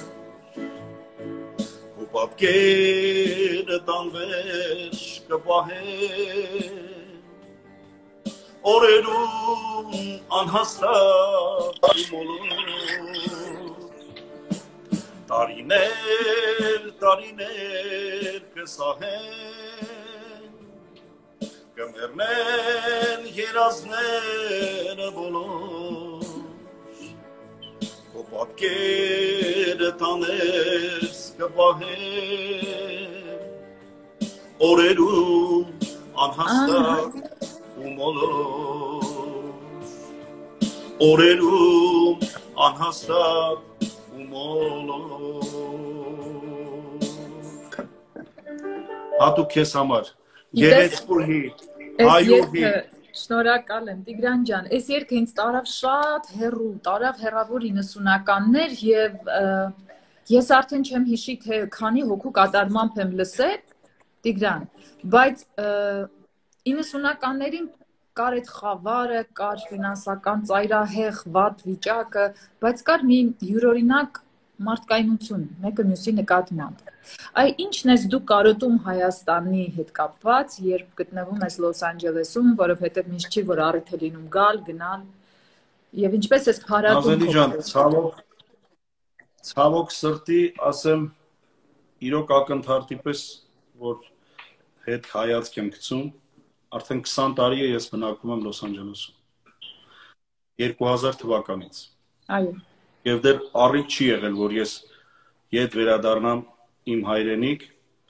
ու պատկերը տանվեր կպահեն, օրերում անհաստատ մոլոր, տարիներ, տարիներ կսահեն, կմեռնեն երազները բոլոր, ու պատկերը տաներս կպահեն, օրերում անհաստատ ու մոլոր, օրերում անհաստատ ու մոլոր, հատուկ քեզ համար, Երեցկուհի, հայուհի։ Շնորհակալ եմ, Տիգրան ջան, այս երգը ինձ տարավ շատ հեռու, տարավ հեռավոր իննսունականներ եւ ես արդեն չեմ հիշի, թե քանի հոգու կատարմամբ եմ լսել, Տիգրան, բայց իննսունականներին կար այդ խավարը, կար ֆինանսական ծայրահեղ, վատ վիճակը, բայց կար մի յուրօրինակ մարդկայնություն, մեկը մյուսի նկատմամբ։ Այ ինչն ես դու կարոտում Հայաստանի հետ կապված, երբ գտնվում ես Լոս Անջելեսում, որովհետև միշտ չի, որ առիթ է լինում գալ, գնալ, եւ ինչպես ես փառատում։ Նազելի ջան, ցավոք, ցավոք սրտի, ասեմ, իրոք ակնթարթի պես, որ հետ հայացք եմ գցում, արդեն քսան տարի է ես բնակվում եմ Լոս Անջելեսում։ երկու հազար թվականից։ Այո։ Եվ դեռ առիթ չի եղել, որ ես ետ վերադառնամ իմ հայրենիք,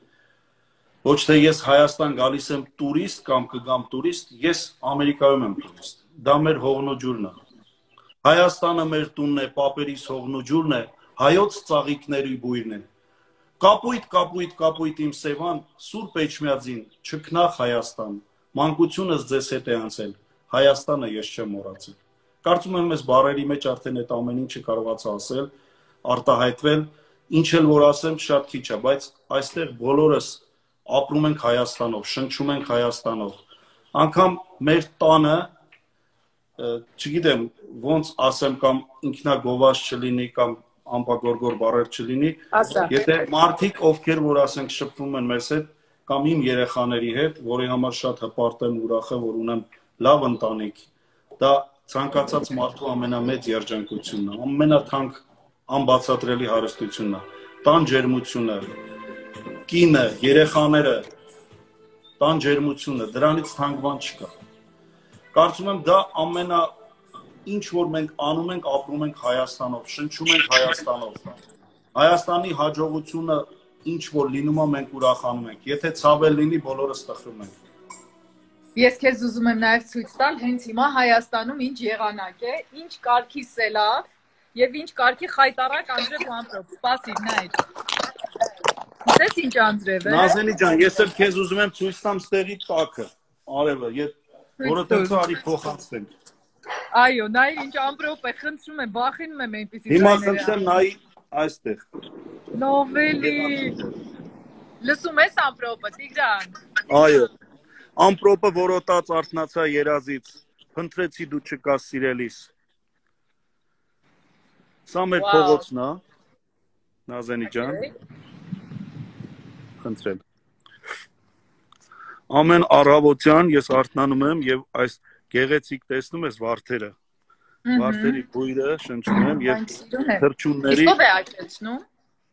ոչ թե ես Հայաստան գալիս եմ տուրիստ կամ կգամ տուրիստ, ես Ամերիկայում եմ տուրիստ, դա մեր հողնոջուրն է, Հայաստանը մեր տունն է, պապերիս հողնոջուրն է, հայոց ծաղիկների բույրն է, կապույտ, կապույտ, կապույտ իմ Սևան, Սուրբ Էջմիածին, չքնախ Հայաստան, մանկությունս ձեզ հետ է անցել, Հայաստանը ես չեմ մոռացել, կարծում եմ ես բառերի մեջ արդեն այդ ամեն ինչը կարողացա ասել, արտահայտվել, ինչ էլ որ ասեմ շատ քիչ է, բայց այստեղ բոլորս ապրում ենք Հայաստանով, շնչում ենք Հայաստանով, անգամ մեր տանը, չգիտեմ ոնց ասեմ կամ ինքնագովազ չլինի կամ ամպագորգոր բառեր չլինի, եթե մարդիկ ովքեր որ ասենք շփվում են մեզ հետ կամ իմ երեխաների հետ, որի համար շատ հպարտ եմ, ուրախ եմ, որ ունեմ լավ ընտանիք, դա ցանկացած մարդու ամենամեծ երջանկությունն է, ամենաթանկ անբացատրելի հարստությունն է, տան ջերմությունը, կինը, երեխաները, տան ջերմությունը, դրանից թանկ բան չկա։ Կարծում եմ դա ամենա ինչ որ մենք անում ենք, ապրում ենք Հայաստանով, շնչում ենք Հայաստանով։ Հայաստանի հաջողությունը ինչ որ լինում է, մենք ուրախանում ենք։ Եթե ցավ էլ լինի, բոլորս տխրում ենք։ Ես քեզ ուզում եմ նաև ցույց տալ հենց հիմա Հայաստանում ինչ եղանակ է, ինչ կարգի սելավ եւ ինչ կարգի խայտարակ Անդրե Պամպրոպ, սպասիր նայ։ Դες ինչ անձրև է։ Նազենի ջան, ես էլ քեզ ուզում եմ ցույց տամ ստեղի տակը։ Արևը, ես որովհետեւ արի փոխանցենք։ Այո, նայր ինչ ամպրոպ է, խնդրում եմ, վախենում եմ այնպեսի Հիմա խնդրեմ նայի այստեղ։ Նովելի։ Լսում ես ամպրոպը, Տիգրան։ Այո։ Ամպրոպը որոտած արթնացա երազից։ Խնդրեցի դու չկաս սիրելիս։ Սա մեր փողոցն է։ Նազենի ջան։ Խնդրեմ։ Ամեն առավոտյան ես արթնանում եմ եւ այս գեղեցիկ տեսնում ես վարդերը։ Վարդերի բույրը շնչում եմ եւ թրջունների։ Իսկ ով է աճեցնում։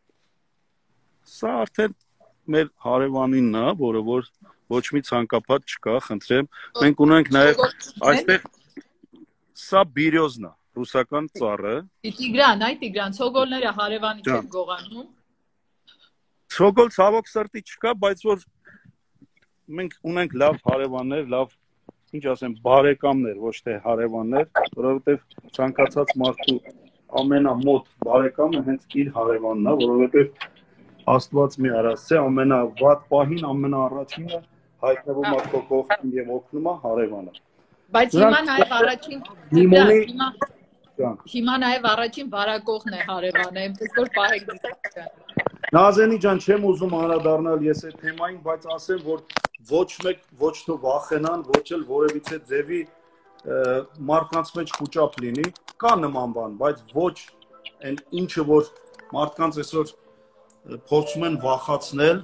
Սա արդեն մեր հարևանինն է, որը որ ոչ մի ցանկապատ չկա, խնդրեմ։ Մենք ունենք նաեւ այստեղ սա բիրյոզն է, ռուսական ծառը։ Տիգրան, այ Տիգրան, ցոգոլները հարևանի չեն գողանում։ Ցոգոլ ցավոք սրտի չկա, բայց որ մենք ունենք լավ հարևաններ, լավ, ինչ ասեմ, բարեկամներ, ոչ թե հարևաններ, որովհետև ցանկացած մարդու ամենամոտ բարեկամը հենց իր հարևանն է, որովհետև Աստված մի արած է, ամենավատ պահին, ամենաառաջինը հայտնվում է քո կողքին եւ օգնում է հարևանը։ Բայց հիմա նաեւ առաջին հիմա հիմա նաեւ առաջին բարակողն է հարևանը, այնպես որ պահեք դիտական։ Նազենի ջան, չեմ ուզում անդրադառնալ ես այդ թեմային, բայց ասեմ, որ ոչ մեկ ոչ թե վախենան, ոչ էլ որևիցե ձևի մարդկանց մեջ խուճապ լինի, կա նման բան, բայց ոչ այն ինչը որ մարդկանց այսօր փորձում են վախացնել,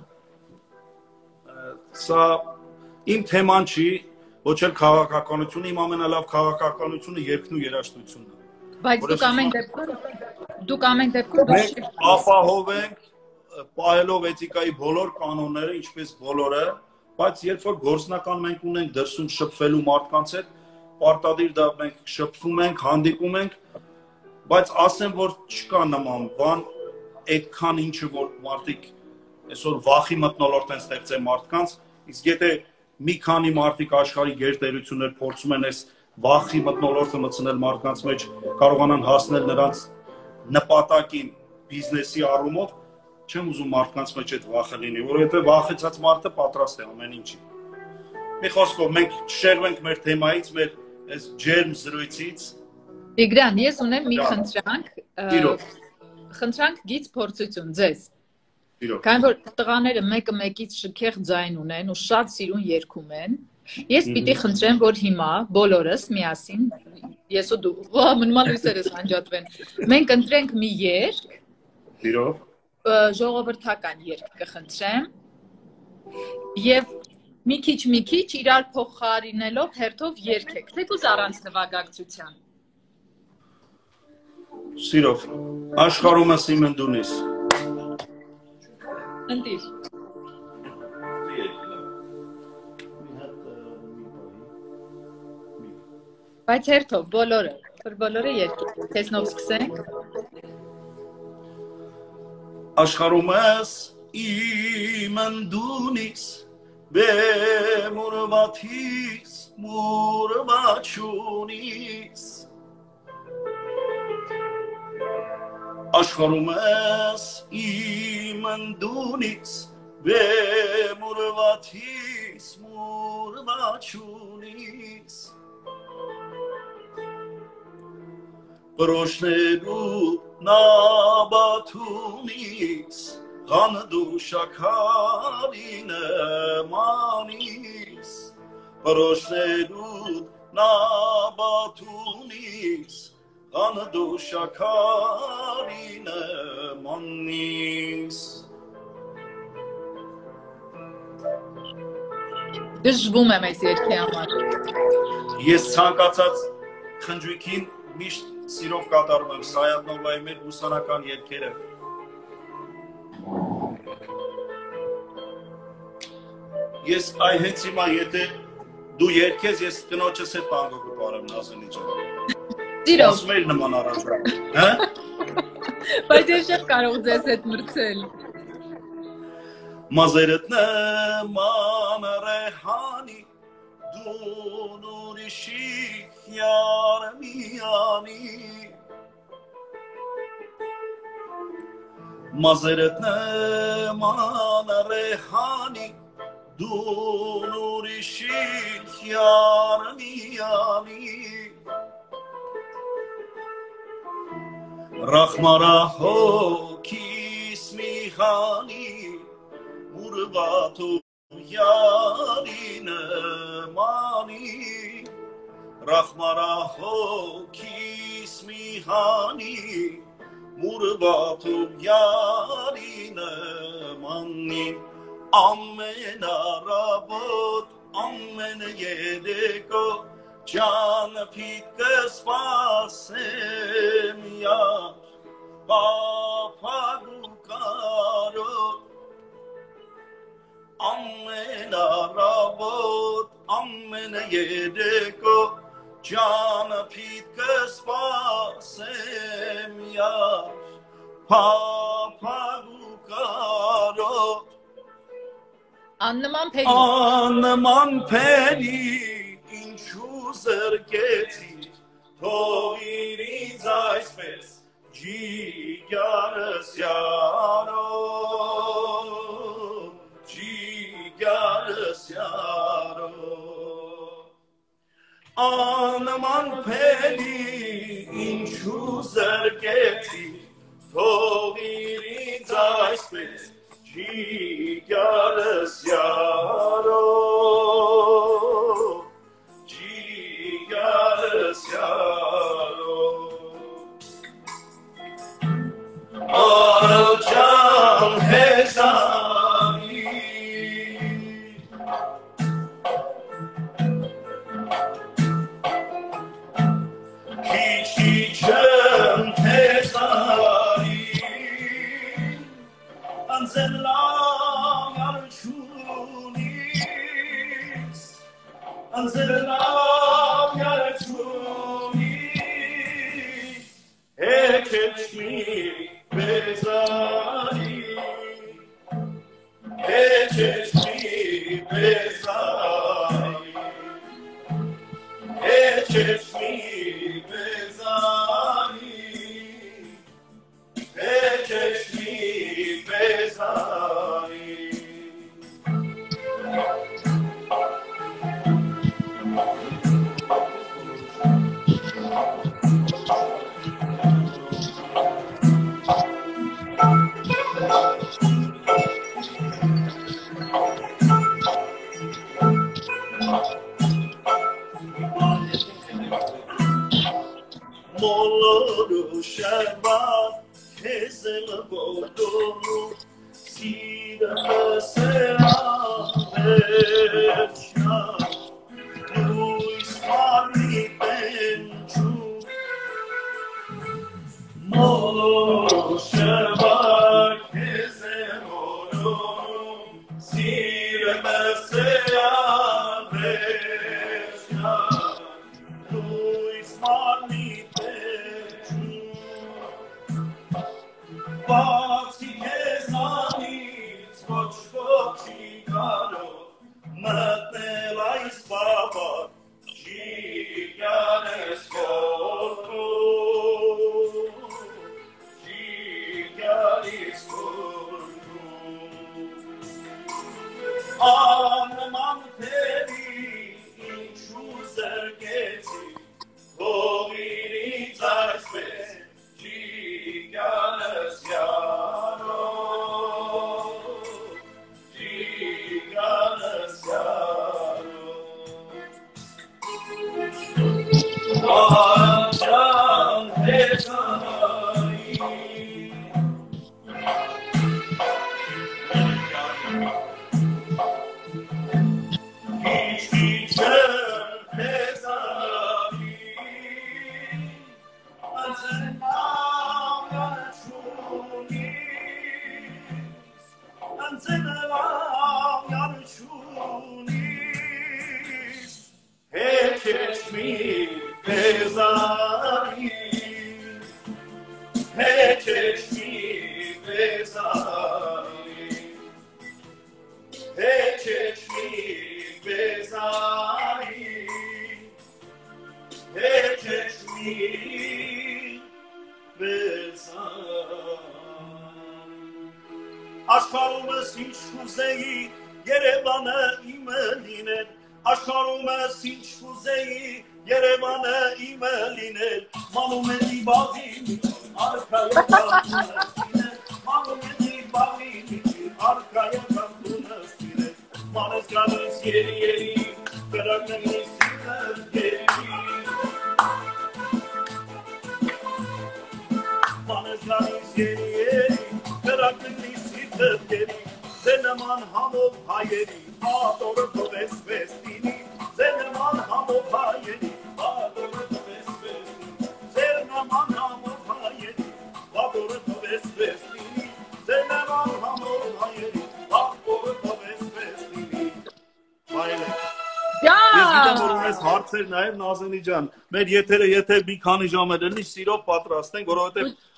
սա իմ թեման չի, ոչ էլ քաղաքականությունը, իմ ամենալավ քաղաքականությունը երգն ու երաժշտությունն է։ Բայց դուք ամեն դեպքում դուք ամեն դեպքում մենք ապահով ենք պահելով էթիկայի բոլոր կանոնները, ինչպես բոլորը, բայց երբ որ գործնական մենք ունենք դրսում շփվելու մարդկանց հետ, պարտադիր դա մենք շփվում ենք, հանդիպում ենք, բայց ասեմ, որ չկա նման բան, այդքան ինչը որ մարդիկ այսօր վախի մթնոլորտ են ստեղծել մարդկանց, իսկ եթե մի քանի մարդիկ աշխարհի գերտերություններ փորձում են այս վախի մթնոլորտը մտցնել մարդկանց մեջ, կարողանան հասնել նրանց նպատակին բիզնեսի առումով, չեմ ուզում մարդկանց մեջ այդ վախը լինի, որովհետև վախեցած մարդը պատրաստ է ամեն ինչի։ Մի խոսքով մենք չշեղվենք մեր թեմայից, մեր այս ջերմ զրույցից։ Տիգրան, ես ունեմ մի խնդրանք, խնդրանք գից փորձություն ձեզ։ Քանի որ տղաները մեկը մեկից շքեղ ձայն ունեն ու շատ սիրուն երգում են, ես պիտի խնդրեմ, որ հիմա բոլորս միասին, ես ու դու, վա, մնում է լույսերս անջատվեն, մենք ընտրենք մի երգ, ժողովրդական երգ կխնդրեմ եւ մի քիչ մի քիչ իրար փոխարինելով հերթով երգեք, թեկուզ առանց նվագակցության։ Սիրով, աշխարհումը սիմնդունիս։ Ընտիր։ Բայց հերթով բոլորը, բոլորը երգեք, քեզնով սկսենք։ Աշխարհումս իմ ընդունիս բեմուրվաթիս մուրվաչունիս Աշխարհումս իմ ընդունիս բեմուրվաթիս մուրվաչունիս Պրոշներու նաբաթունից Ղանդու շաքարինը մանիս Պրոշներու նաբաթունից Ղանդու շաքարինը մանիս Դժվում եմ այս երգի համար։ Ես ցանկացած խնջույքին միշտ սիրով կատարում եմ Սայաթնովայի մեր ուսանական երգերը։ Ես այ հենց հիմա եթե դու երգես, ես կնոջս հետ տանգո կպարեմ Նազենի ջան։ Սիրով։ Ասում էի նման առանձնա։ Հա? Բայց ես չեմ կարող ձեզ հետ մրցել։ Մազերդ նման ռեհանի Դու ուրիշի յարմիանի Մազերդ նման ռեհանի դու ուրիշիդ յարմիանի Ռախմարահոքիս մի հանի ուրվաթու յարի նմանի Ռախմարահոքիս մի հանի ուրվաթու յարի նմանի Ամեն առավոտ, ամեն երեկո Can pitke spasem yar Papa gukaro Amen arabot Amen yedeko Can pitke spasem yar Papa gukaro Anlaman peri Anlaman peri Zergeti Toviriz այսպես Ջիգարս յարո Ջիգարս յարո Անման փելի ինչու զրկեցի Toviriz այսպես Ջիգարս յարո Aralcan hesani Hiç hiçem hesani Anzelam yarçunis Anzelam yarçunis Ekeçmi bezari Ekeçmi bezari Ekeçmi bezari Ekeçmi bezari Moloro Shabbat Hazel Bodoro Sida Sera Vesha Luis Mari Benju Moloro Shabbat Hazel Bodoro Sida Sera Vesha Luis Mari Բացի քեզանից ոչ ոքի կարող մտնել այս բաբակ Ջիգարես խորքում Ջիգարիս խորքում Անման թերի ինչու զրկեցի Հողիրից այսպես Ջիգարս յարո Ջիգարս յարո Արաջան հեզանի Հիչ-հիչ եմ հեզանի Անցնամ Անցնամ յարչունիս Հեքեչմի պեզանի Հեքեչմի պեզանի Հեքեչմի պեզանի Հեքեչմի պեզանի Աշխարհումս ինչ կուզեի, Երևանը իմը լիներ, Աշխարհումս ինչ կուզեի, Երևանը իմը լիներ, Մանումենի բաղի միջին, Արքայական տունս լիներ, Մանումենի բաղի միջին, Արքայական տունս լիներ, Մանես գալիս երի երի, Կրակնի սիրտս գերի, Մանես գալիս երի երի, Կրակնի սիրտս գերի, Զենման համով հայերի, Ատորը թովես վեստինի, Զենման համով հայերի, Ատորը թովես վեստինի, Զենման համով հայերի, Ատորը թովես վեստինի, Զենման համով հայերի, Ատորը թովես վեստինի։ Հայելեք։ Ես գիտեմ, որ ունես հարցեր նաև Նազենի ջան, մեր եթերը եթե մի քանի ժամ է լինի, սիրով պատրաստենք, որովհետև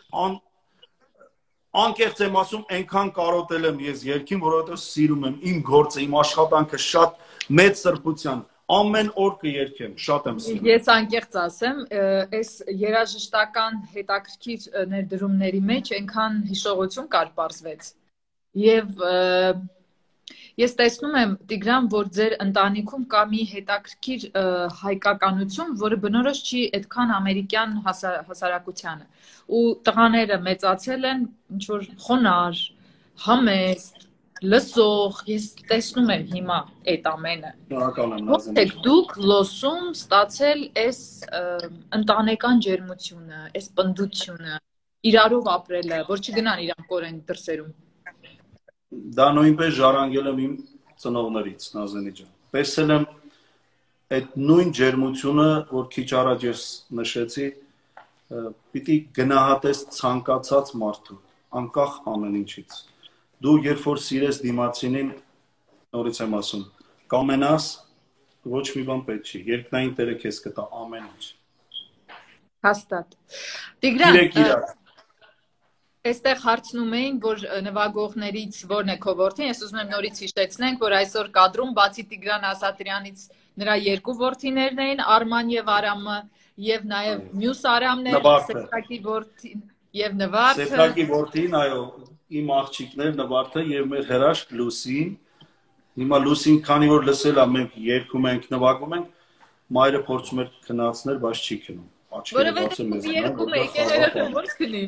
անկեղծ եմ ասում, այնքան կարոտել եմ ես երգին, որովհետև սիրում եմ իմ գործը, իմ աշխատանքը շատ մեծ սրբության, ամեն օր կերգեմ, շատ եմ սիրում։ Ես անկեղծ ասեմ, այս երաժշտական հետաքրքիր ներդրումների մեջ այնքան հիշողություն կար պարզվեց։ Եվ ես տեսնում եմ, Տիգրան, որ ձեր ընտանիքում կա մի հետաքրքիր հայկականություն, որը բնորոշ չի այդքան ամերիկյան հասարակությանը։ Ու տղաները մեծացել են ինչ-որ խոնար, համեստ, լսող, ես տեսնում եմ հիմա այդ ամենը։ Ո՞նց եք դուք լոսում ստացել այս ընտանեկան ջերմությունը, այս պնդությունը, իրարով ապրելը, որ չգնան իրանք կորեն դրսերում։ Դա նույնպես ժառանգել եմ իմ ծնողներից, Նազենի ջան։ Տեսել եմ այդ նույն ջերմությունը, որ քիչ առաջ ես նշեցի, պիտի գնահատես ցանկացած մարդու, անկախ ամեն ինչից։ Դու երբ որ սիրես դիմացինին, նորից եմ ասում, կամենաս, ոչ մի բան պետք չի, երկնային Տերը քեզ կտա ամեն ինչ։ Հաստատ։ Տիգրան, այստեղ հարցնում էին, որ նվագողներից որն է քո որդին, ես ուզում եմ նորից հիշեցնենք, որ այսօր կադրում բացի Տիգրան Ասատրյանից նրա երկու որդիներն էին, Արման եւ Արամը, եւ նաեւ մյուս Արամները, Սեթակի որդին եւ Նվարդը։ Սեթակի որդին, այո, իմ աղջիկներ Նվարդը եւ մեր հրաշք Լուսին։ Հիմա Լուսին, քանի որ լսել է, մենք երգում ենք, նվագում ենք, մայրը փորձում էր քնացնել, բայց չի քնում։ Որովհետեւ երկում եք, երեխան ո՞նց քնի։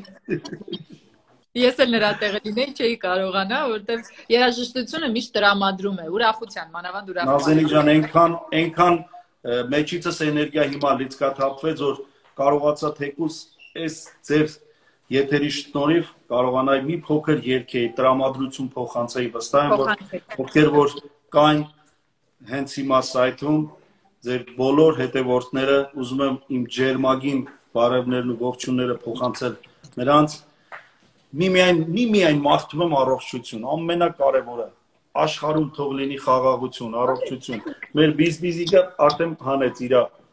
Ես էլ նրա տեղը լինեի, չէի կարողանա, որովհետև երաժշտությունը միշտ տրամադրում է, ուրախության, մանավանդ ուրախության։ Նազենի ջան, այնքան, այնքան մեջիցս էներգիա հիմա լիցքաթափվեց, որ կարողացա թեկուզ այս ձեր եթերի շնորհիվ կարողանայի մի փոքր երգեի, տրամադրություն փոխանցեի, վստահ եմ, որ ովքեր որ կային հենց հիմա սայթում, ձեր բոլոր հետևորդները, ուզում եմ իմ ջերմագին բարևներն ու ողջունները փոխանցել նրանց, միմիայն միմիայն մաղթում եմ առողջություն, ամենակարևորը, աշխարհում թող լինի խաղաղություն, առողջություն։ Մեր բիզբիզիկը արդեն հանեց իր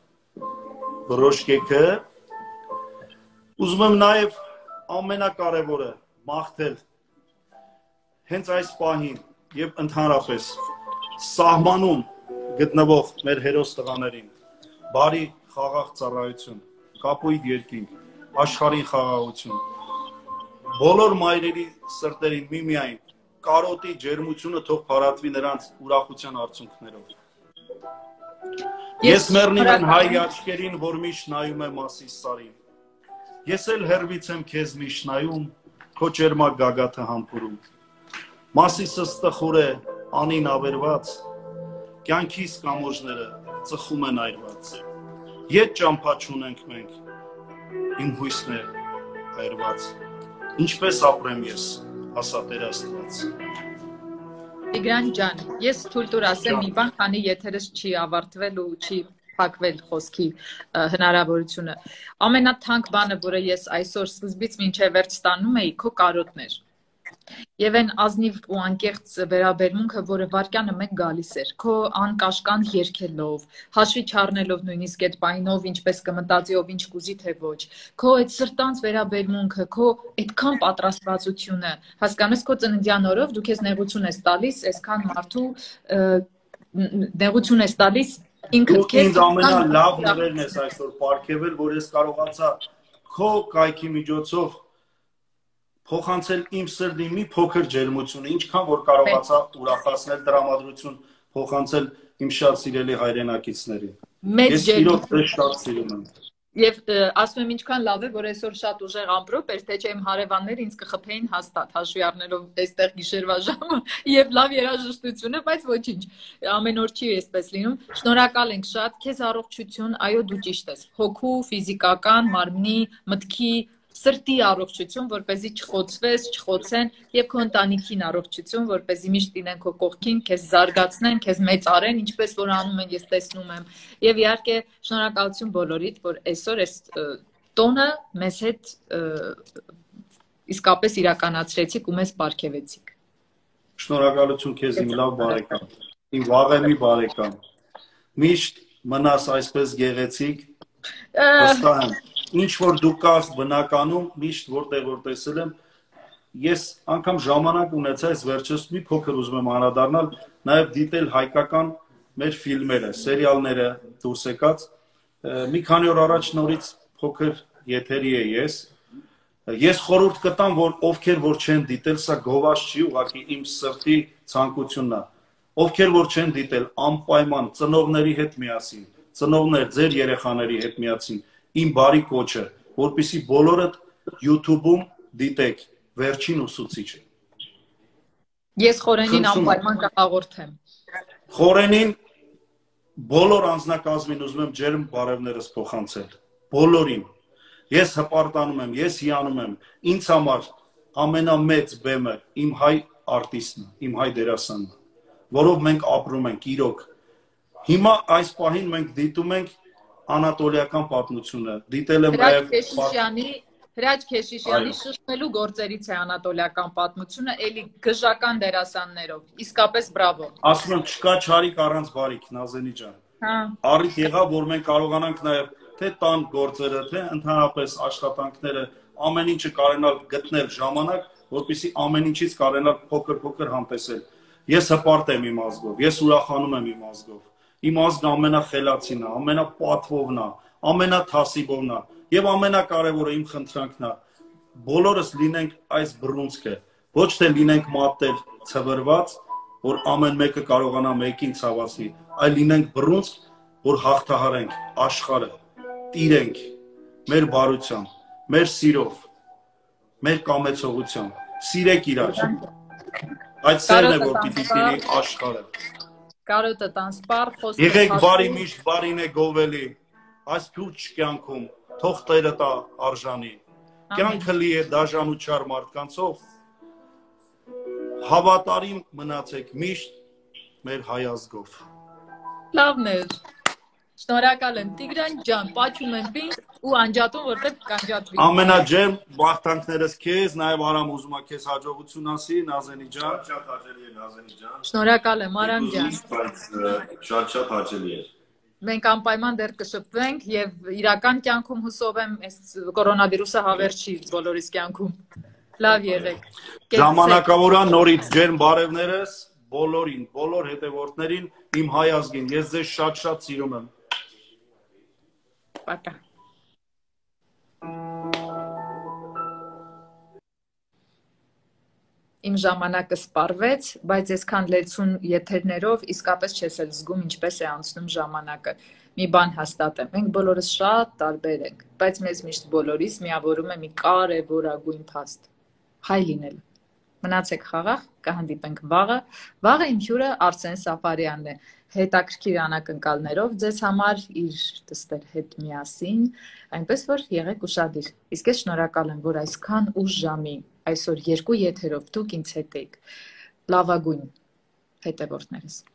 բրոշկեքը։ Ուզում եմ նաև ամենակարևորը մաղթել հենց այս պահին եւ ընդհանրապես սահմանում գտնվող մեր հերոս տղաներին բարի խաղաղ ծառայություն, կապույտ երկինք, աշխարհին խաղաղություն։ Բոլոր մայրերի սրտերին միմիայն կարոտի ջերմությունը թող փարատվի նրանց ուրախության արցունքներով։ Ես մեռնիմ եմ հայ աչքերին, որ միշտ նայում եմ ասի սարին։ Ես էլ հերվից եմ քեզ միշտ նայում, քո ջերմակ գագաթը համբուրում։ Մասիսս տխուր է, անին ավերված, կյանքիս կամոջները ծխում են այրված։ Ետ ճամփա չունենք մենք, իմ հույսն է այրված։ Ինչպես ապրեմ ես, ասա Տեր Աստված։ Տիգրան ջան, ես թույլ տուր ասեմ մի բան, քանի եթերս չի ավարտվել ու չի փակվել խոսքի հնարավորությունը։ Ամենաթանկ բանը, որը ես այսօր սկզբից մինչև վերջ ստանում էի, քո կարոտն էր։ Եվ այն ազնիվ ու անկեղծ վերաբերմունքը, որը վարկյանը մեկ գալիս էր, քո անկաշկանդ երգելով, հաշվի չառնելով նույնիսկ այդ պայնով, ինչպես կմտածի, ով ինչ կուզի, թե ոչ, քո այդ սրտանց վերաբերմունքը, քո այդքան պատրաստվածությունը, հասկանես քո ծննդյան օրով դու քեզ նեղություն ես տալիս, այսքան մարդու նեղություն ես տալիս ինքդ քեզ։ Ինձ ամենալավ նվերն ես այսօր պարգևել, որ ես կարողացա քո կայքի միջոցով փոխանցել իմ սրտի մի փոքր ջերմություն, ինչքան որ կարողացա ուրախացնել տրամադրություն փոխանցել իմ շատ սիրելի հայրենակիցներին։ Ես իրոք դες շատ սիրում եմ։ Եվ ասում եմ ինչքան լավ է, որ այսօր շատ ուժեղ ամպրոպ էր, թե չէ իմ հարևանները ինձ կխփեին հաստատ, հաշվի առնելով այստեղ գիշերվա ժամը եւ լավ երաժշտությունը, բայց ոչինչ, ամեն օր չի էսպես լինում։ Շնորհակալ ենք շատ, քեզ առողջություն, այո դու ճիշտ ես, հոգու, ֆիզիկական, մարմնի, մտքի, սրտի առողջություն, որպեսզի չխոցվես, չխոցեն եւ քո ընտանիքին առողջություն, որպեսզի միշտ լինեն քո կողքին, քեզ զարգացնեն, քեզ մեծարեն, ինչպես որ անում են, ես տեսնում եմ։ Եվ իհարկե շնորհակալություն բոլորիդ, որ այսօր այս տոնը մեզ հետ իսկապես իրականացրեցիք ու մեզ պարգևեցիք։ Շնորհակալություն քեզ իմ լավ բարեկամ, իմ վաղեմի բարեկամ։ Միշտ մնաս այսպես գեղեցիկ, վստահ եմ։ Ինչ որ դու կաս բնականում, միշտ որտեղ որ տեսել եմ, ես անգամ ժամանակ ունեցա այս վերջերս մի փոքր ուզում եմ անդրադառնալ, նաև դիտել հայկական մեր ֆիլմերը, սերիալները դուրս եկած, մի քանի օր առաջ նորից փոքր եթերի է ես, ես խորհուրդ կտամ, որ ովքեր որ չեն դիտել, սա գովազ չի, ուղղակի իմ սրտի ցանկությունն է, ովքեր որ չեն դիտել, անպայման ծնողների հետ միասին, ծնողներ ձեր երեխաների հետ միասին իմ բարի կոչը, որպեսզի բոլորդ YouTube-ում դիտեք վերջին ուսուցիչը։ Ես Խորենին անպայման կհաղորդեմ։ Խորենին բոլոր անձնակազմին ուզում եմ ջերմ բարևներս փոխանցել։ Բոլորին։ Ես հպարտանում եմ, ես հիանում եմ, ինձ համար ամենամեծ բեմը իմ հայ արտիստն է, իմ հայ դերասանն է, որով մենք ապրում ենք իրոք։ Հիմա այս պահին մենք դիտում ենք անատոլիական պատմությունը, դիտել եմ նաև Հրաչ Քեշիշյանի շշմելու գործերից է անատոլիական պատմությունը, էլի գժական դերասաններով, իսկապես բրավո։ Ասում եմ չկա չարիք առանց բարիք, Նազենի ջան։ Առիթ եղավ, որ մենք կարողանանք նաև թե տան գործերը, թե ընդհանրապես աշխատանքները, ամեն ինչը կարողանալ գտնել ժամանակ, որպեսզի ամեն ինչից կարողանալ փոքր-փոքր համտեսել։ Ես հպարտ եմ իմ ազգով, ես ուրախանում եմ իմ ազգով։ Իմ ազգը ամենախելացին է, ամենապատվովն է, ամենաթասիբովն է եւ ամենակարևորը իմ խնդրանքն է։ Բոլորս լինենք այս բռունցքը, ոչ թե լինենք մատներ ցվրված, որ ամեն մեկը կարողանա մեկին ցավացնի, այլ լինենք բռունցք, որ հաղթահարենք աշխարհը, տիրենք մեր բարությամբ, մեր սիրով, մեր կամեցողությամբ, սիրեք իրար։ Այդ սերն է, որ պիտի տիրի աշխարհը։ Կարոտը տանսպար, խոսքը եղեք բարի միշտ բարին է գովելի, այս փուչ կյանքում, թող Տերը տա արժանի, կյանքը լի է դաժան ու չար մարդկանցով, հավատարիմ մնացեք միշտ մեր հայ ազգով։ Լավն է, շնորհակալ եմ Տիգրան ջան, պաչում եմ ինձ ու անջատում, որտեղ կանջատվի։ Ամենաջերմ բախտանքներս քեզ, նաև Արամ ուզում է քեզ հաջողություն ասի, Նազենի ջան։ Շատ հաճելի է Նազենի ջան։ Շնորհակալ եմ Արամ ջան։ Բայց շատ-շատ հաճելի է։ Մենք անպայման դեռ կշփվենք եւ իրական կյանքում հուսով եմ այս կորոնավիրուսը հավերժի բոլորիս կյանքում։ Լավ եղեք։ Ժամանակավորա նորից ջերմ բարևներս բոլորին, բոլոր հետևորդներին, իմ հայ ազգին, ես ձեզ շատ-շատ սիրում եմ։ Пока. Իմ ժամանակը սպառվեց, բայց այսքան լեցուն եթերներով իսկապես չես էլ զգում ինչպես է անցնում ժամանակը։ Մի բան հաստատ եմ, մենք բոլորս շատ տարբեր ենք, բայց մեզ միշտ բոլորիս միավորում է մի կարևորագույն փաստ՝ հայ լինելը։ Մնացեք խաղաղ, կհանդիպենք վաղը։ Վաղը իմ հյուրը Արսեն Սաֆարյանն է, հետաքրքիր անակնկալներով ձեզ համար իր դստեր հետ միասին, այնպես որ եղեք ուշադիր։ Իսկ ես շնորհակալ եմ, որ այսքան ուշ ժամի, այսօր երկու եթերով դուք ինձ հետ եք, լավագույն հետևորդներս։